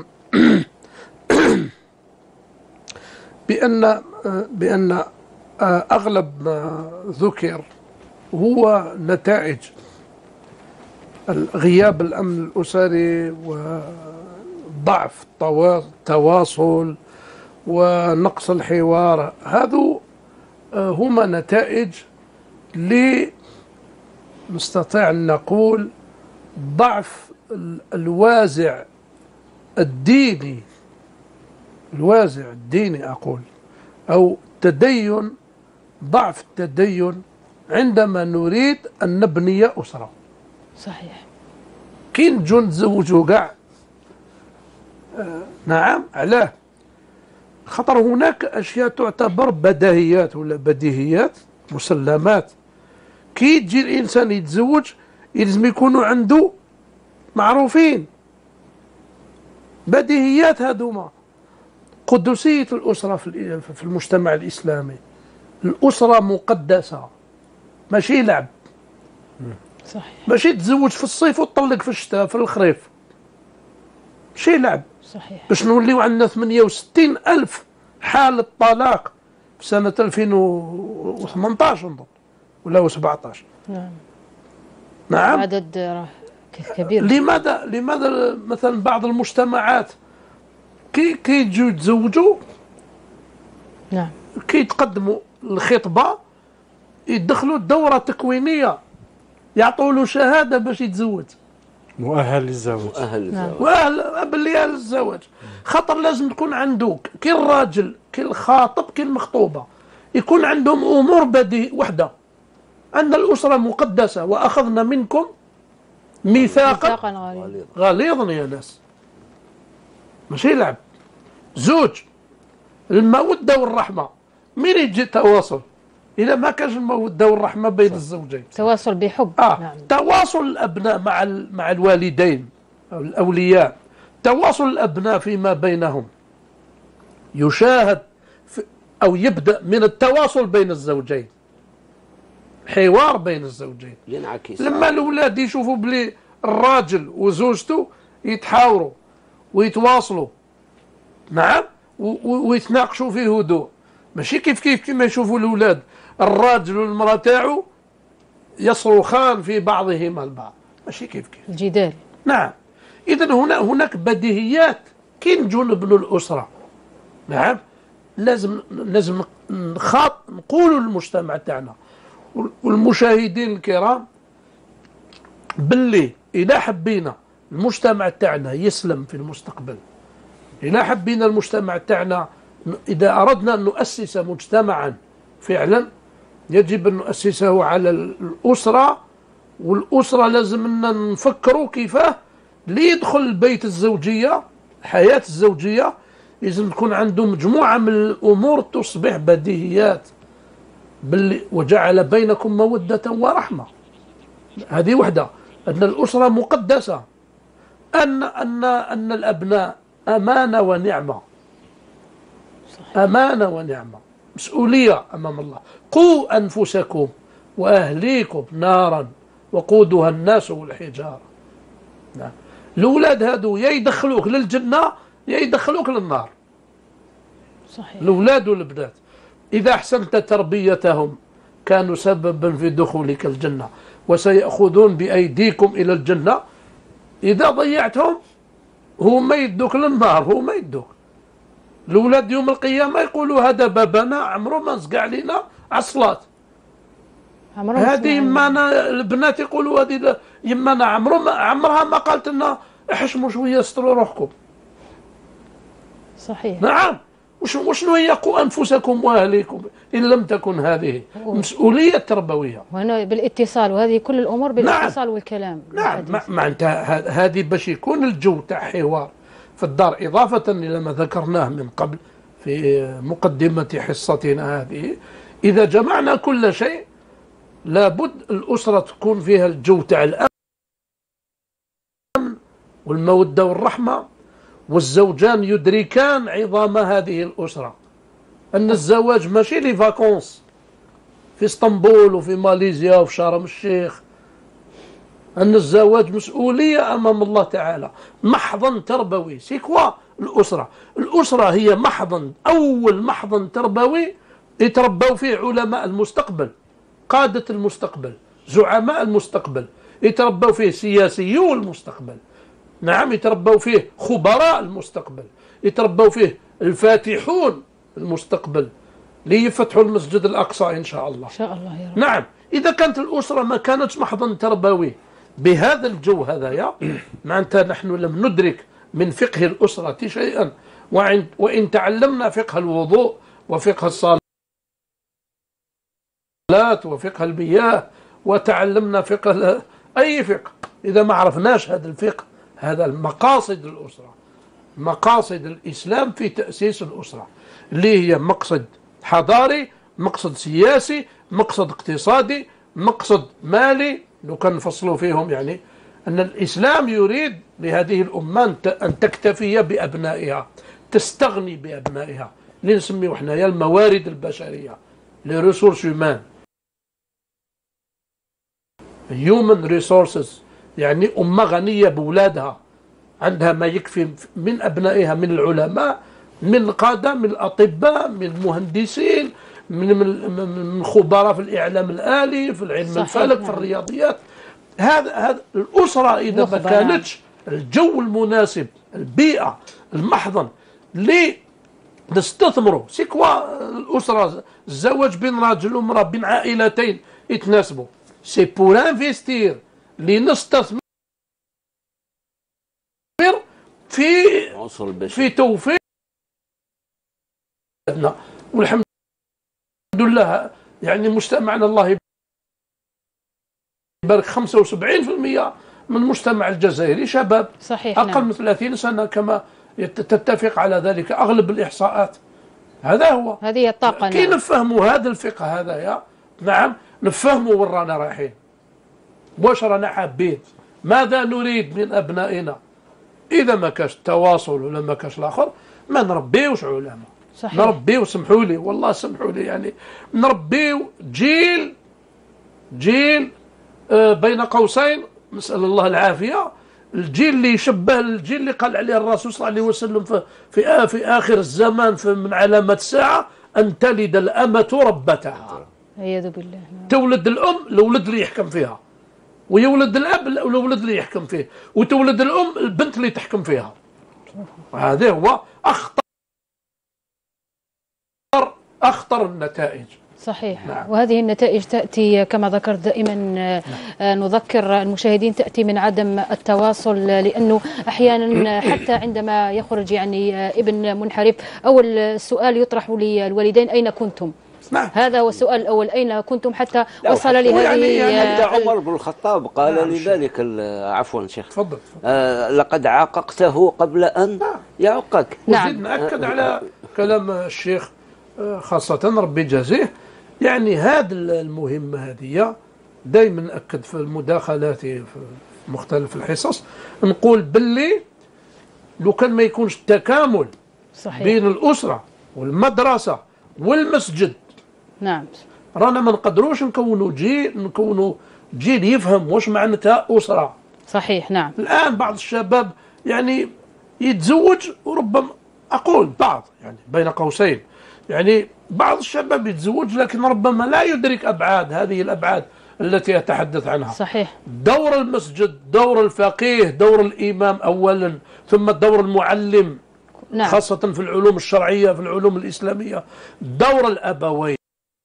بأن بأن أغلب ما ذكر هو نتائج غياب الأمن الأسري وضعف التواصل ونقص الحوار. هذو هما نتائج لنستطيع أن نقول ضعف الوازع الديني، الوازع الديني أقول، أو تدين، ضعف التدين عندما نريد أن نبني أسرة. صحيح. كي نجو نتزوجوا كاع آه نعم، علاه؟ خطر هناك أشياء تعتبر بديهيات ولا بديهيات مسلمات. كي يجي الإنسان يتزوج يلزم يكونوا عنده معروفين بديهيات هذوما. قدسية الأسرة في المجتمع الإسلامي، الأسرة مقدسة ماشي لعب. صحيح. ماشي تتزوج في الصيف وتطلق في الشتاء في الخريف، ماشي لعب. صحيح. باش نوليو عندنا ثمانية وستين ألف حالة طلاق في سنة ألفين وثمانطاش نظن ولا سبعطاش. نعم. نعم. عدد كبير. لماذا لماذا مثلا بعض المجتمعات كي كي يجوا يتزوجوا، نعم، كي يتقدموا الخطبة يدخلوا الدورة تكوينية، يعطوا له شهادة باش يتزوج، مؤهل للزواج. مؤهل للزواج. مؤهل باللي للزواج. خاطر لازم تكون عنده كي الراجل كي الخاطب كي المخطوبة يكون عندهم أمور بديهية وحدة. أن الأسرة مقدسة وأخذنا منكم ميثاقا غليظا يا ناس، ماشي لعب. زوج، المودة والرحمة، مين يجي تواصل إذا ما كانش المودة والرحمة بين الزوجين؟ تواصل بحب. آه. نعم. تواصل الأبناء مع مع الوالدين أو الأولياء، تواصل الأبناء فيما بينهم يشاهد أو يبدأ من التواصل بين الزوجين، حوار بين الزوجين. ينعكس. لما الأولاد يشوفوا بلي الراجل وزوجته يتحاوروا ويتواصلوا، نعم، ويتناقشوا في هدوء، ماشي كيف كيف كما يشوفوا الأولاد الراجل والمرأة تاعو يصرخان في بعضهما البعض، ماشي كيف كيف الجدال. نعم. إذا هنا هناك بديهيات كي نجو نبنوا الأسرة. نعم، لازم لازم نخاط نقولوا للمجتمع تاعنا والمشاهدين الكرام باللي إذا حبينا المجتمع تاعنا يسلم في المستقبل، إذا حبينا المجتمع تاعنا، إذا أردنا أن نؤسس مجتمعا فعلا يجب أن نؤسسه على الأسرة. والأسرة لازم أن نفكروا كيفاه ليدخل البيت الزوجية، الحياة الزوجية لازم تكون عنده مجموعة من الأمور تصبح بديهيات، باللي وجعل بينكم مودة ورحمة. هذه وحدة، أن الأسرة مقدسة، أن أن أن الأبناء أمانة ونعمة. أمانة ونعمة، مسؤولية أمام الله. قوا أنفسكم وأهليكم نارا وقودها الناس والحجارة. نعم. الأولاد هادو يا يدخلوك للجنة يا يدخلوك للنار. صحيح. الأولاد والبنات إذا أحسنت تربيتهم كانوا سببا في دخولك الجنة وسيأخذون بأيديكم إلى الجنة. إذا ضيعتهم هو ما يدوك للنار، هو ما يدوك. الأولاد يوم القيامة يقولوا هذا بابنا عمره ما نزقع علينا على الصلاة. هذه يمانا البنات يقولوا هذه يمانا عمره ما عمرها ما قالت لنا احشموا شوية استروا روحكم. صحيح. نعم. وشنو هي قوا أنفسكم وأهليكم إن لم تكن هذه مسؤولية تربوية. وهنا بالاتصال، وهذه كل الأمور بالاتصال. نعم. والكلام. نعم. معناتها هذه باش يكون الجو تاع حوار في الدار، إضافة إلى ما ذكرناه من قبل في مقدمة حصتنا هذه. إذا جمعنا كل شيء لابد الأسرة تكون فيها الجو تاع الأمن والمودة والرحمة، والزوجان يدركان عظام هذه الأسرة، أن الزواج ماشي لي فاكونس في اسطنبول وفي ماليزيا وفي شرم الشيخ، أن الزواج مسؤولية أمام الله تعالى، محضن تربوي. سي كوا الأسرة؟ الأسرة هي محضن، أول محضن تربوي يتربوا فيه علماء المستقبل، قادة المستقبل، زعماء المستقبل، يتربوا فيه سياسيو المستقبل. نعم. يتربوا فيه خبراء المستقبل، يتربوا فيه الفاتحون المستقبل ليفتحوا المسجد الأقصى إن شاء الله. إن شاء الله يا رب. نعم. إذا كانت الأسرة ما كانتش محضن تربوي بهذا الجو هذايا، معناتها نحن لم ندرك من فقه الأسرة شيئا، وإن تعلمنا فقه الوضوء وفقه الصلاة وفقه المياه وتعلمنا فقه أي فقه، إذا ما عرفناش هذا الفقه، هذا المقاصد الأسرة، مقاصد الإسلام في تأسيس الأسرة، اللي هي مقصد حضاري، مقصد سياسي، مقصد اقتصادي، مقصد مالي. لو كان نفصلوا فيهم يعني أن الإسلام يريد لهذه الأمة أن تكتفي بأبنائها، تستغني بأبنائها، اللي نسميه حنايا الموارد البشرية، les ressources humaines، human resources، يعني أمة غنية بولادها، عندها ما يكفي من أبنائها، من العلماء، من القادة، من الأطباء، من المهندسين، من من خبراء في الإعلام الآلي، في العلم الفلك، في الرياضيات. هذا هذا الأسرة إذا ما كانتش الجو المناسب، البيئة، المحضن اللي نستثمروا. سي كوا الأسرة؟ الزواج بين راجل وامرأة، بين عائلتين يتناسبوا، سي بور انفستير، لنستثمر في في توفير. والحمد لله يعني مجتمعنا الله يبارك خمسة وسبعين بالمئة من المجتمع الجزائري شباب. صحيح. أقل من ثلاثين سنة كما تتفق على ذلك أغلب الإحصاءات. هذا هو، هذه الطاقة. كي نفهموا هذا الفقه هذا يا نعم، نفهموا وين رانا رايحين، واش رانا حابين، ماذا نريد من أبنائنا. إذا ما كاش التواصل ولا ما كاش الآخر ما نربيوش علماء. صحيح. نربيو، سمحوا لي والله سمحوا لي، يعني نربيو جيل جيل آه بين قوسين نسأل الله العافية، الجيل اللي يشبه الجيل اللي قال عليه الرسول صلى الله عليه وسلم في في, في آخر الزمان، في من علامات الساعة أن تلد الأمة ربتها. عياذ بالله. تولد الأم الولد اللي يحكم فيها، ويولد الأب الولد اللي يحكم فيه، وتولد الأم البنت اللي تحكم فيها. وهذا هو أخطر أخطر النتائج. صحيح. نعم. وهذه النتائج تأتي كما ذكرت دائما، نذكر المشاهدين، تأتي من عدم التواصل، لأنه أحيانا حتى عندما يخرج يعني ابن منحرف أول سؤال يطرح للوالدين أين كنتم؟ نعم. هذا هو السؤال الأول، أين كنتم حتى وصل لهذه. يعني عمر بن الخطاب قال نعم لذلك، عفوا شيخ تفضل. آه لقد عاققته قبل أن نعم يعقك. نعم. وزيد نأكد على كلام الشيخ خاصة ربي جزيه، يعني هذا المهمة هذه دائما نأكد في المداخلات في مختلف الحصص، نقول باللي لو كان ما يكونش تكامل صحيح بين الأسرة والمدرسة والمسجد، نعم، رانا ما نقدروش نكونوا جيل نكونوا جيل يفهم واش معناتها أسرة. صحيح. نعم. الآن بعض الشباب يعني يتزوج، وربما أقول بعض يعني بين قوسين، يعني بعض الشباب يتزوج لكن ربما لا يدرك أبعاد هذه الأبعاد التي أتحدث عنها. صحيح. دور المسجد، دور الفقيه، دور الإمام أولا، ثم دور المعلم. نعم. خاصة في العلوم الشرعية، في العلوم الإسلامية، دور الأبوين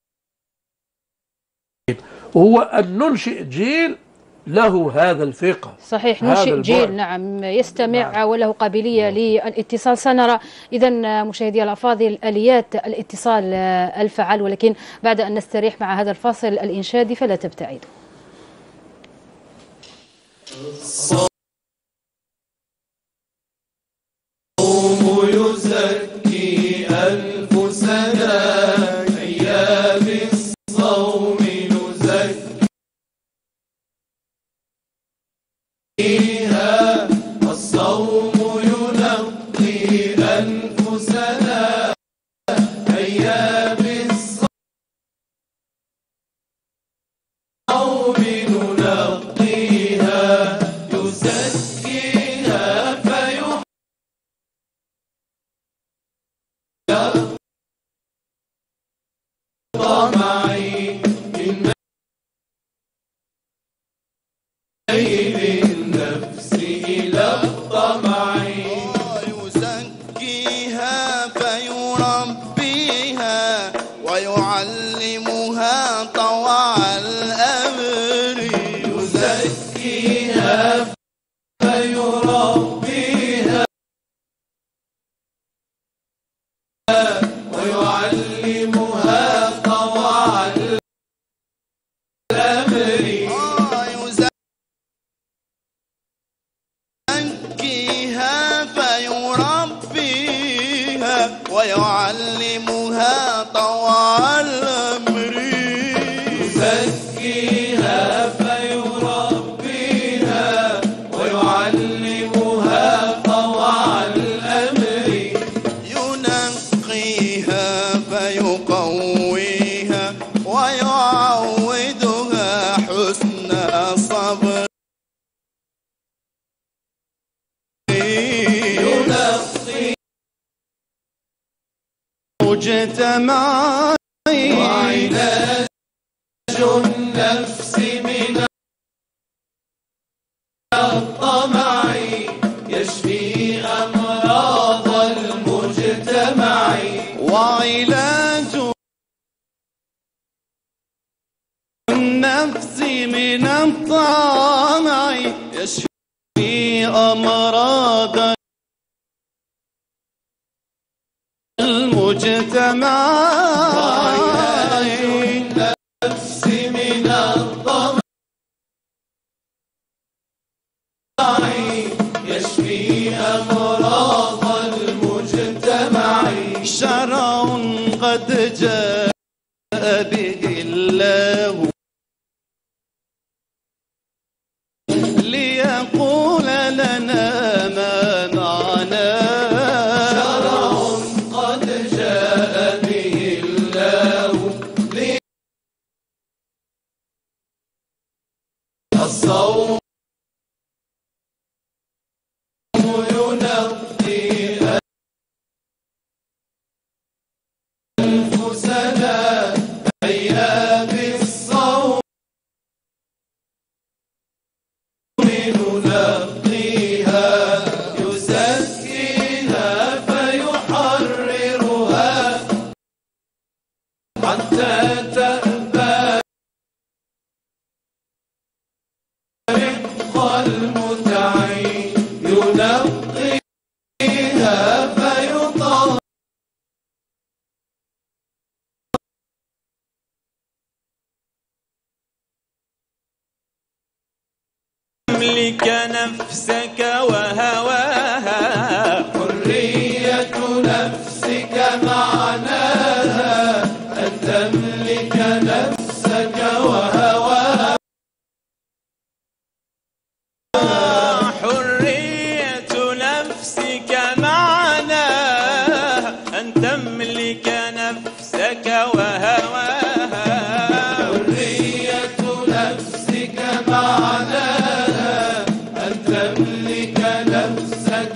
هو أن ننشئ جيل له هذا الفقه. صحيح، ننشئ جيل نعم يستمع نعم. وله قابلية نعم. للاتصال. سنرى إذن مشاهدي الأفاضل آليات الاتصال الفعال، ولكن بعد أن نستريح مع هذا الفاصل الإنشادي فلا تبتعدوا. الصوم يزكي ألف سنة، أيام الصوم نزكيها، الصوم ينقي ألف سنة، أيام الصوم ننقيها، يزكيها فيحيي طمعي من ميل النفس إلى الطمع، يزكيها فيربيها ويعلمها طوع الأمر، يزكيها فيربيها ويعلمها طوع الأمر، يزكيها فيربيها ويعلمها طوع الأمر، يزكيها فيربيها ويعلمها طوع الأمر، ينقيها فيقويها ويعودها حسن صبر، ينقي مجتمعي وعلاج النفس من الطمع، يشفي أمراض المجتمع، وعلاج النفس من الطمع، يشفي أمراض المجتمع، وعلاج النفس من الطمع، يشفي أمراض المجتمع، شرع قد جاء به الله ليقول لنا ما معناه، شرع قد جاء به الله الصوم ينقي ألف سنة، أيام الصوم ننقيها، يزكيها فيحررها حتى تأبى رق المتعي، ينقيها فيطهر تملك نفسك وهواها، حرية نفسك معناها أن تملك نفسك وهواها، حرية نفسك معناها أن تملك نفسك وهواها، حرية نفسك معناها أن تملك نفسك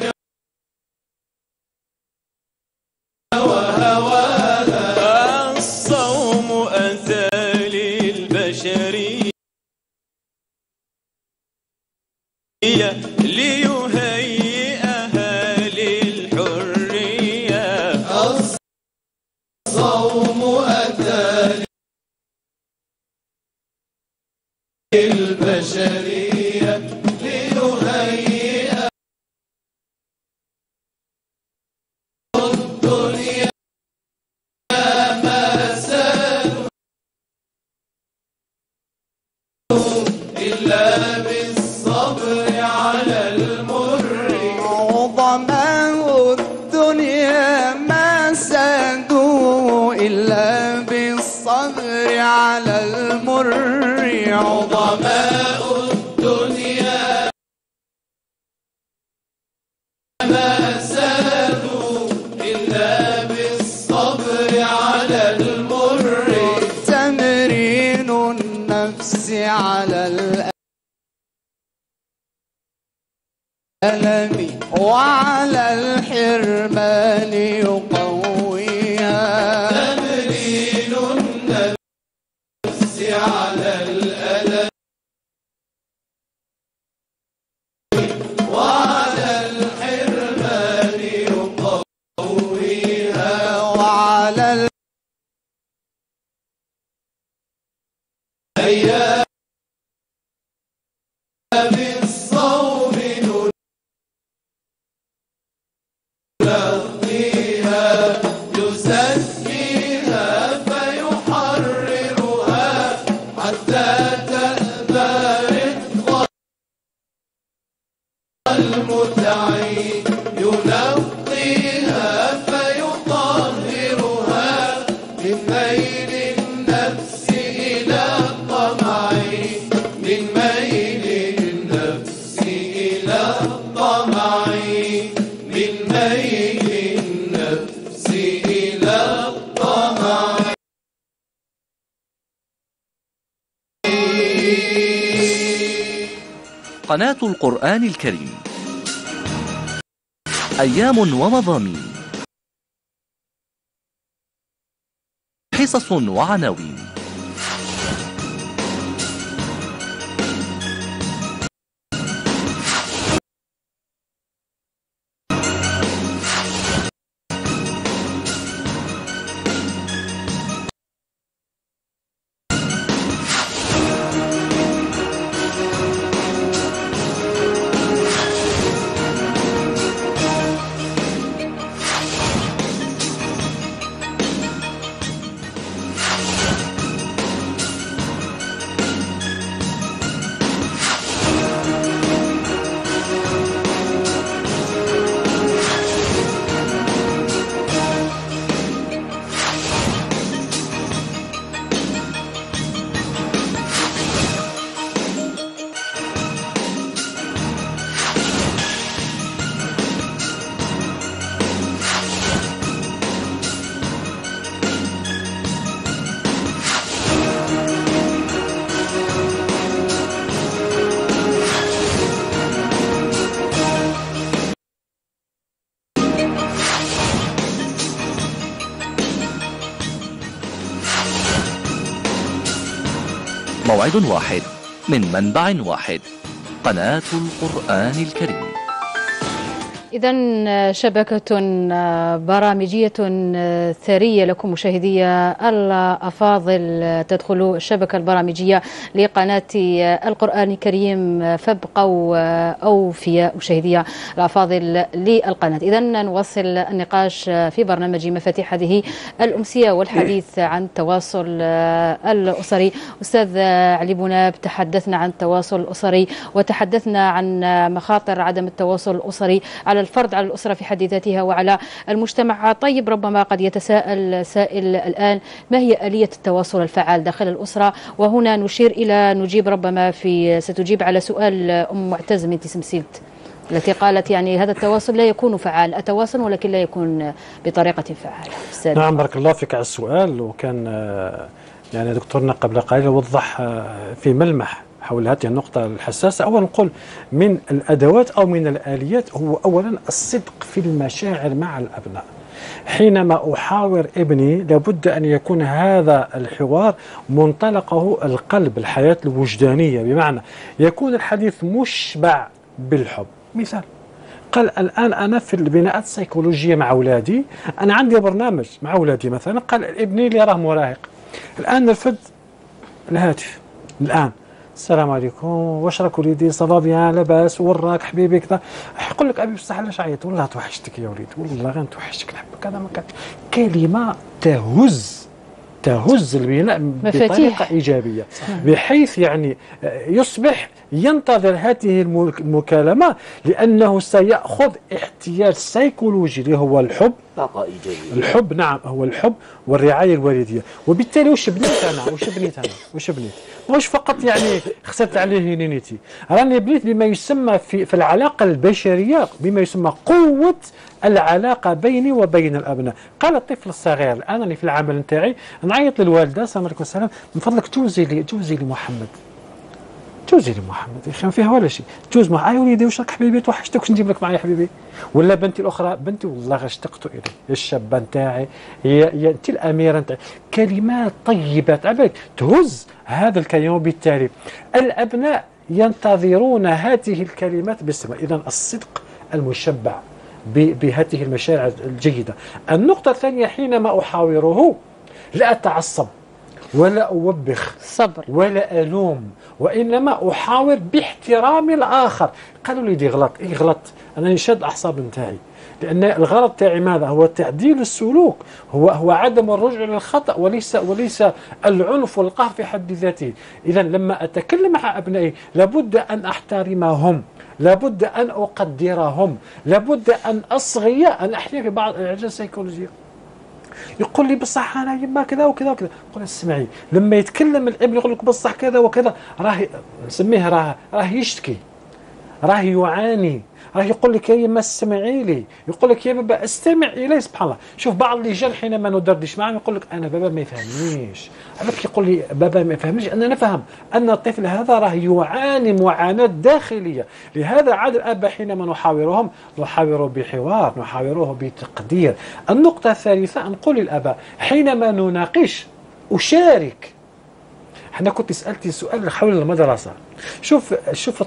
وهواها، الصوم أتى للبشر الدنيا ليهيئها للحرية. الصوم أتى للبشرية ليهيئها الدنيا ما سالوا إلا بالصبر على المر. عظماء الدنيا ما سادوا إلا بالصبر على المر. عظماء الدنيا ما سادوا إلا بالصبر على المر. تمرين النفس على الألم وعلى الحرمان يقويها. تمرين النفس على الألم وعلى الحرمان يقويها. وعلى الأيام بالصوم نلقيها يزكيها فيحررها حتى تأبى رفق المدعي. ينقيها فيطهرها من ميل النفس إلى الطمع. من ميل النفس إلى الطمع. من ميل النفس إلى الطمع. قناة القرآن الكريم، أيام ومضامين، حصص وعناوين. موعد واحد من منبع واحد، قناة القرآن الكريم. إذن شبكة برامجية ثرية لكم مشاهدية الأفاضل، تدخل الشبكة البرامجية لقناة القرآن الكريم، فابقوا أوفياء مشاهدية الأفاضل للقناة. إذن نواصل النقاش في برنامج مفاتيح هذه الأمسية والحديث عن التواصل الأسري. أستاذ علي بوناب، تحدثنا عن التواصل الأسري وتحدثنا عن مخاطر عدم التواصل الأسري على الفرد، على الأسرة في حد ذاتها وعلى المجتمع. طيب، ربما قد يتساءل سائل الآن، ما هي آلية التواصل الفعال داخل الأسرة؟ وهنا نشير إلى نجيب ربما في ستجيب على سؤال أم معتز من تسمسيلت التي قالت يعني هذا التواصل لا يكون فعال، أتواصل ولكن لا يكون بطريقة فعالة. نعم، بارك الله فيك على السؤال. وكان يعني دكتورنا قبل قليل وضح في ملمح حول هذه النقطة الحساسة. أولا نقول من الأدوات أو من الآليات هو أولا الصدق في المشاعر مع الأبناء. حينما أحاور ابني لابد أن يكون هذا الحوار منطلقه القلب، الحياة الوجدانية، بمعنى يكون الحديث مشبع بالحب. مثال، قال الآن أنا في البناءات السيكولوجية مع أولادي، أنا عندي برنامج مع أولادي مثلا، قال ابني اللي راه مراهق الآن نرفد الهاتف الآن، السلام عليكم واش راك وليدي صافا بيان لاباس وراك حبيبي كذا، يقول لك ابي بصح علاش عيط، والله توحشتك يا وليدي، والله غير توحشتك نحبك هذا ما كان. كلمه تهز تهز البناء بطريقه ايجابيه، بحيث يعني يصبح ينتظر هذه المكالمه لانه سيأخذ احتياج سيكولوجي اللي هو الحب، طاقه ايجابيه. الحب نعم هو الحب والرعايه الوالديه. وبالتالي واش بنيت انا واش بنيت انا واش بنيت مش فقط يعني خسرت عليه نينيتي، راني بنيت بما يسمى في في العلاقه البشريه بما يسمى قوه العلاقه بيني وبين الابناء. قال الطفل الصغير الان اللي في العمل نتاعي نعيط للوالده السلام عليكم السلام من فضلك جوزي لي جوزي لي محمد جوزي لي محمد يا اخي ما فيها ولا شيء، جوز معايا يا وليدي واش راك حبيبي توحشتك واش نجيب لك معايا حبيبي. ولا بنتي الاخرى بنتي والله غير اشتقت اليه يا الشابه نتاعي يا يا انت الاميره نتاعي. كلمات طيبه عبالك تهز هذا الكلام. وبالتالي الابناء ينتظرون هذه الكلمات باستمرار. اذا الصدق المشبع بهذه المشاعر الجيده. النقطه الثانيه حينما احاوره لا اتعصب ولا أوبخ صبر ولا ألوم، وإنما أحاور باحترام الآخر. قالوا لي دي غلط، إيه غلط، أنا نشد أعصاب نتاعي، لأن الغرض تاعي ماذا؟ هو تعديل السلوك، هو هو عدم الرجوع للخطأ وليس وليس العنف والقهر في حد ذاته. إذا لما أتكلم مع أبنائي لابد أن أحترمهم، لابد أن أقدرهم، لابد أن أصغي. أنا أحيانا في بعض العلاجات السيكولوجية يقول لي بصح انا يما كذا وكذا وكذا، قول اسمعي لما يتكلم الابن يقول لك بصح كذا وكذا راه نسميه راه راه يشتكي، راه يعاني، راه يقول لك يا يما استمعي لي، يقول لك يا بابا استمع الي. سبحان الله، شوف بعض اللجان حينما ندردش معهم يقول لك انا بابا ما يفهمنيش، علاش يقول لي بابا ما يفهمنيش؟ انا نفهم ان الطفل هذا راه يعاني معاناه داخليه. لهذا عاد الاب حينما نحاورهم نحاوره بحوار، نحاوره بتقدير. النقطه الثالثه نقول للاباء حينما نناقش اشارك. احنا كنت سالتي سؤال حول المدرسه. شوف شوف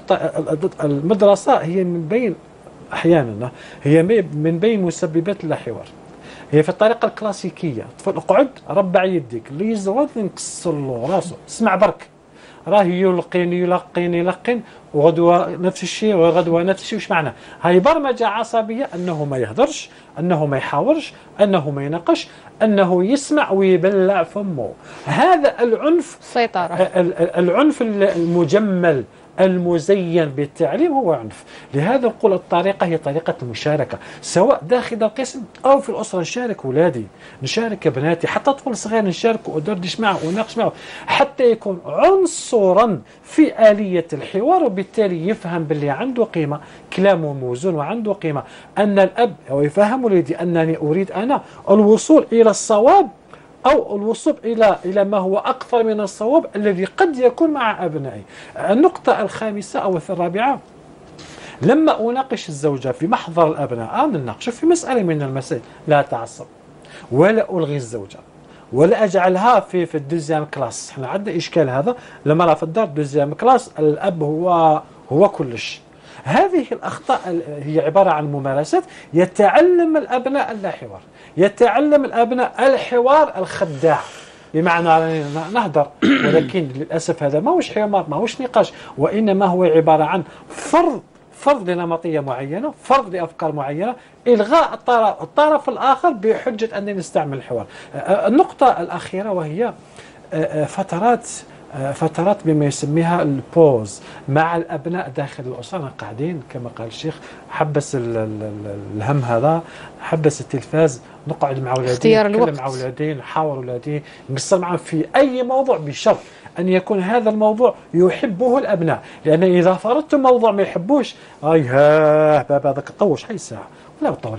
المدرسه هي من بين احيانا هي من بين مسببات اللاحوار. هي في الطريقه الكلاسيكيه، طفل اقعد ربع يديك اللي يزود نكسر له راسه، اسمع برك، راه يلقين يلقين يلقين وغدوه نفس الشيء وغدوه نفس الشيء. وش معنى؟ هاي برمجه عصبيه، انه ما يهدرش، انه ما يحاورش، انه ما يناقش، انه يسمع ويبلع فمه. هذا العنف السيطره، العنف المجمل المزين بالتعليم هو عنف. لهذا نقول الطريقة هي طريقة المشاركة، سواء داخل القسم أو في الأسرة. نشارك أولادي، نشارك بناتي، حتى طفل صغير نشارك وأدردش معه وناقش معه حتى يكون عنصرا في آلية الحوار، وبالتالي يفهم باللي عنده قيمة، كلامه موزون وعنده قيمة. أن الأب هو يفهم ولدي أنني أريد أنا الوصول إلى الصواب أو الوصول إلى إلى ما هو أكثر من الصواب الذي قد يكون مع أبنائي. النقطة الخامسة أو الرابعة، لما أناقش الزوجة في محضر الأبناء أنا نناقش في مسألة من المسائل، لا أتعصب ولا ألغي الزوجة ولا أجعلها في في الدوزيام كلاس. احنا عندنا إشكال هذا لما راه في الدار دوزيام كلاس الأب هو هو كلش. هذه الأخطاء هي عبارة عن ممارسات يتعلم الأبناء اللاحوار، يتعلم الأبناء الحوار الخداع، بمعنى نهدر ولكن للأسف هذا ما هوش حوار، ما هوش نقاش، وإنما هو عبارة عن فرض فرض لنمطية معينة، فرض لأفكار معينة، إلغاء الطرف, الطرف الآخر بحجة أن نستعمل الحوار. النقطة الأخيرة وهي فترات فترات بما يسميها البوز مع الأبناء داخل الأسرة. قاعدين كما قال الشيخ حبس الهم هذا، حبس التلفاز، نقعد مع أولادي، نتكلم مع أولادي، نحاور أولادي، نقصر معهم في أي موضوع بشرط أن يكون هذا الموضوع يحبه الأبناء. لأن إذا فرضت موضوع ما يحبوش أي ها بابا هذاك طوش حي ساعة لا بالطبع.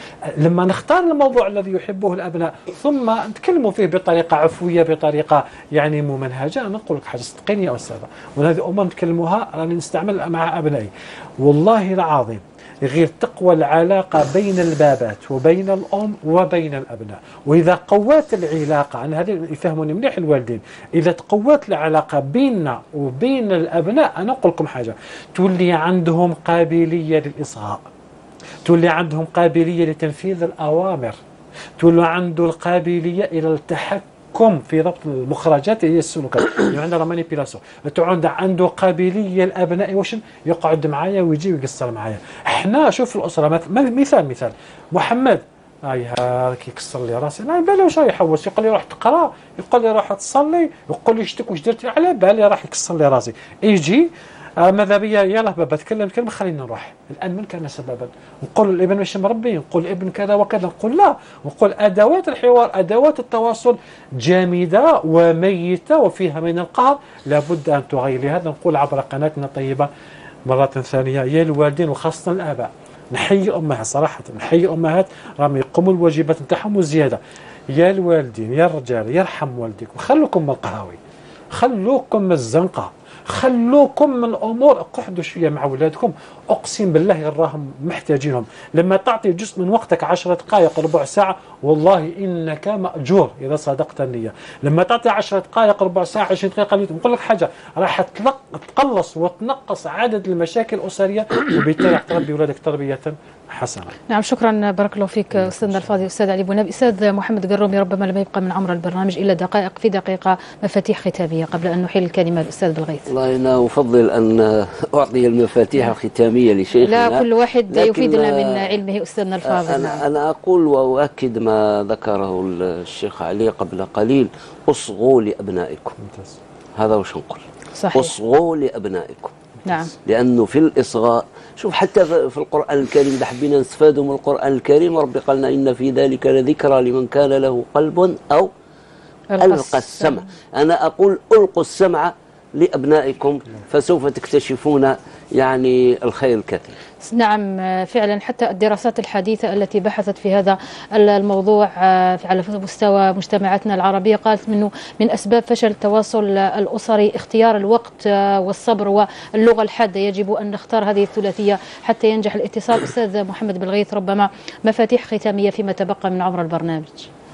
لما نختار الموضوع الذي يحبه الأبناء ثم نتكلموا فيه بطريقة عفوية بطريقة يعني ممنهجة، أنا نقول لك حاجة صدقيني يا أستاذة، وهذه أمم نتكلموها راني نستعمل مع أبنائي والله العظيم، غير تقوى العلاقة بين البابات وبين الأم وبين الأبناء. وإذا قوات العلاقة، أنا هذه يفهموني مليح الوالدين، إذا تقوات العلاقة بيننا وبين الأبناء أنا أقول لكم حاجة، تولي عندهم قابلية للإصغاء، تولي عندهم قابلية لتنفيذ الأوامر، تولي عنده القابلية إلى التحكم في ضبط المخرجات هي السلوكات، يعني عندنا مانيبيلاسيون، عنده عنده قابلية الأبناء واش يقعد معايا ويجي ويقصر معايا. احنا شوف الأسرة مثال مثال محمد هاي هذا كيكسر لي راسي، ما بالي واش راه يحوس، يقول لي روح تقرا، يقول لي روح تصلي، يقول لي شتك واش درتي، على بالي راح يكسر لي راسي، يجي آه ماذا بيا يلا بابا تكلم كلمه خلينا نروح. الان من كان سببا؟ نقول الابن مش مربي، نقول الابن كذا وكذا، نقول لا، نقول ادوات الحوار ادوات التواصل جامده وميته وفيها من القهر لابد ان تغير. لهذا نقول عبر قناتنا الطيبه مره ثانيه يا الوالدين وخاصه الاباء، نحيي الامهات صراحه، نحيي الامهات راهم يقوموا الواجبات نتاعهم وزياده. يا الوالدين يا الرجال يرحم والديكم، خلوكم من القهاوي، خلوكم من الزنقه، خلوكم من الامور، اقعدوا شويه مع اولادكم، اقسم بالله راهم محتاجينهم. لما تعطي جزء من وقتك عشر دقائق ربع ساعه والله انك ماجور اذا صدقت النيه. لما تعطي عشر دقائق ربع ساعه عشرين دقيقه نقول لك حاجه راح تقلص وتنقص عدد المشاكل الاسريه وبالتالي راح تربي اولادك تربيه حسنه. نعم شكرا بارك الله فيك استاذنا الفاضل استاذ علي بونابي. استاذ محمد قرومي، ربما لم يبقى من عمر البرنامج الا دقائق، في دقيقه مفاتيح ختاميه قبل ان نحيل الكلمه للاستاذ بالغيث. والله انا افضل ان اعطي المفاتيح الختاميه لشيخنا، لا كل واحد يفيدنا من علمه استاذنا الفاضل. أنا, نعم. أنا أقول وأؤكد ما ذكره الشيخ علي قبل قليل، اصغوا لأبنائكم. هذا وش نقول، صحيح. اصغوا لأبنائكم. نعم. لأنه في الإصغاء، شوف حتى في القرآن الكريم إذا حبينا نستفادوا من القرآن الكريم، ربي قال لنا إن في ذلك لذكرى لمن كان له قلب أو ألقى السمع. أنا أقول ألقوا السمع لأبنائكم فسوف تكتشفون يعني الخير الكثير. نعم فعلا، حتى الدراسات الحديثة التي بحثت في هذا الموضوع على مستوى مجتمعاتنا العربية قالت منه من أسباب فشل التواصل الأسري اختيار الوقت والصبر واللغة الحادة. يجب أن نختار هذه الثلاثية حتى ينجح الاتصال. أستاذ محمد بالغيث، ربما مفاتيح ختامية فيما تبقى من عمر البرنامج.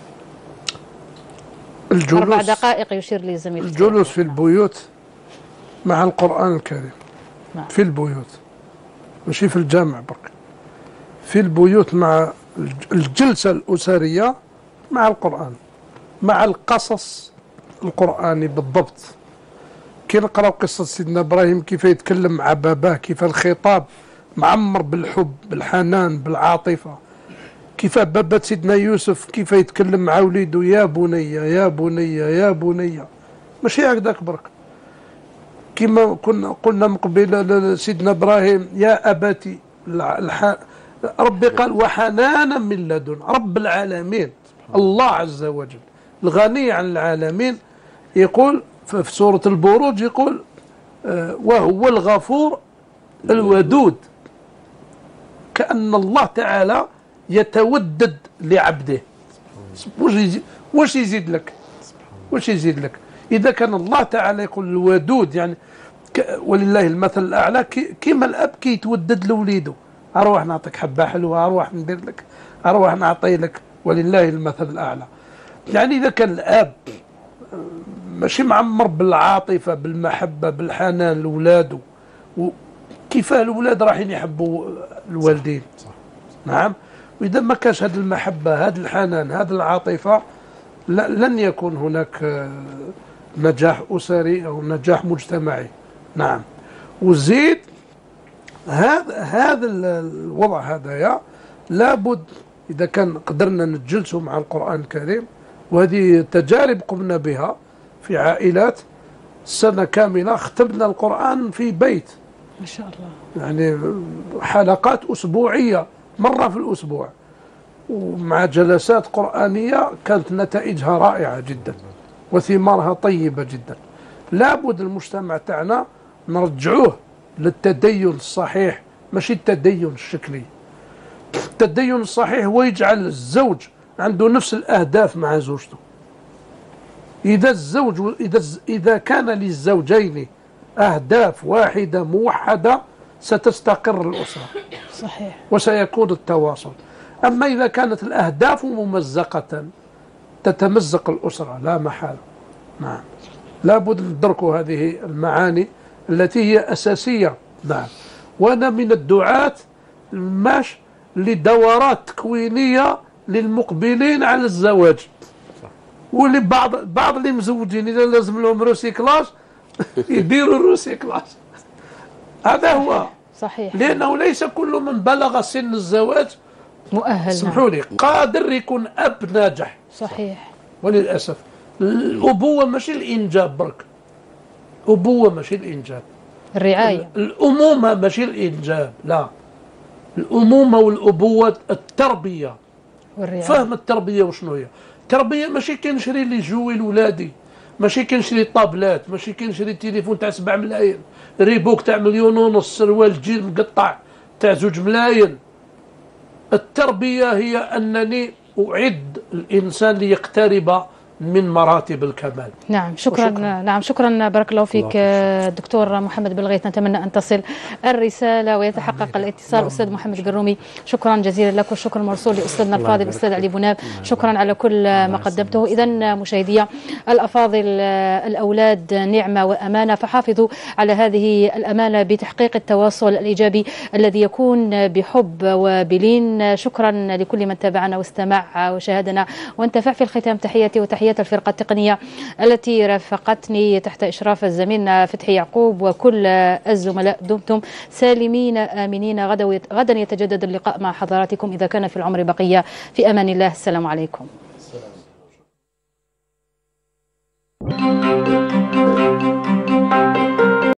الجلوس أربع دقائق يشير لي زميل. الجلوس في البيوت مع القرآن الكريم. نعم. في البيوت ماشي في الجامع برك، في البيوت مع الجلسة الأسرية مع القرآن، مع القصص القرآني بالضبط. كي نقرأ قصة سيدنا إبراهيم كيف يتكلم مع باباه، كيف الخطاب معمر بالحب بالحنان بالعاطفة، كيف بابا سيدنا يوسف كيف يتكلم مع وليده يا بني يا بني يا بني، ماشي هكذاك برك. كما كنا قلنا من قبل سيدنا إبراهيم يا أبتي، ربي قال وحنانا من لدن رب العالمين الله عز وجل الغني عن العالمين. يقول في سورة البروج يقول وهو الغفور الودود، كأن الله تعالى يتودد لعبده. واش يزيد لك، واش يزيد لك إذا كان الله تعالى يقول الودود، يعني ولله المثل الأعلى. كيما الأب كي يتودد لوليده، أروح نعطيك حبة حلوة، أروح ندير لك، أروح نعطي لك، ولله المثل الأعلى. يعني إذا كان الأب ماشي معمر بالعاطفة بالمحبة بالحنان لولاده، كيف الأولاد رايحين يحبوا الوالدين. صح. صح. نعم. وإذا ما كانش هذه المحبة هذا الحنان هذه العاطفة لن يكون هناك نجاح أسري أو نجاح مجتمعي. نعم. وزيد هذا هذا الوضع هذايا لابد إذا كان قدرنا نتجلسوا مع القرآن الكريم، وهذه تجارب قمنا بها في عائلات سنة كاملة ختمنا القرآن في بيت ما شاء الله، يعني حلقات أسبوعية مرة في الأسبوع، ومع جلسات قرآنية كانت نتائجها رائعة جدا وثمارها طيبة جدا. لابد المجتمع تاعنا نرجعوه للتدين الصحيح، ماشي التدين الشكلي. التدين الصحيح هو يجعل الزوج عنده نفس الأهداف مع زوجته. إذا الزوج إذا إذا كان للزوجين أهداف واحدة موحدة ستستقر الأسرة. صحيح. وسيكون التواصل. أما إذا كانت الأهداف ممزقة تتمزق الأسرة لا محالة. نعم. لابد ندركوا هذه المعاني التي هي أساسية. نعم. وأنا من الدعاة الماش لدورات تكوينية للمقبلين على الزواج. واللي بعض بعض اللي مزوجين إذا لازم لهم روسيكلاج يديروا روسيكلاج. هذا هو صحيح. لأنه ليس كل من بلغ سن الزواج مؤهل. اسمحوا لي قادر يكون أب ناجح. صحيح. وللأسف الأبوة ماشي الإنجاب برك. أبوة ماشي الإنجاب. الرعاية. الأمومة ماشي الإنجاب، لا. الأمومة والأبوة التربية. والرعاية. فهم التربية وشنو هي؟ التربية ماشي كنشري لي جوي لولادي، ماشي كنشري طابلات، ماشي كنشري تليفون تاع سبع ملايين، ريبوك تاع مليون ونص، سروال جيل مقطع تاع زوج ملايين. التربية هي أنني أعد الإنسان ليقترب من مراتب الكمال. نعم شكرا. وشكرا. نعم شكرا بارك الله فيك دكتور محمد بالغيث. نتمنى أن تصل الرسالة ويتحقق الاتصال. أستاذ محمد قرومي شكرا جزيلا لك، والشكر موصول لأستاذنا الفاضل أستاذ علي بوناب. شكرا على كل ما قدمته. إذا مشاهدي الأفاضل، الأولاد نعمة وأمانة، فحافظوا على هذه الأمانة بتحقيق التواصل الإيجابي الذي يكون بحب وبلين. شكرا لكل من تابعنا واستمع وشاهدنا وانتفع. في الختام تحياتي وتحياتي الفرقة التقنية التي رافقتني تحت إشراف الزميل فتحي يعقوب وكل الزملاء. دمتم سالمين آمنين. غدا غدا يتجدد اللقاء مع حضراتكم إذا كان في العمر بقية. في أمان الله. السلام عليكم.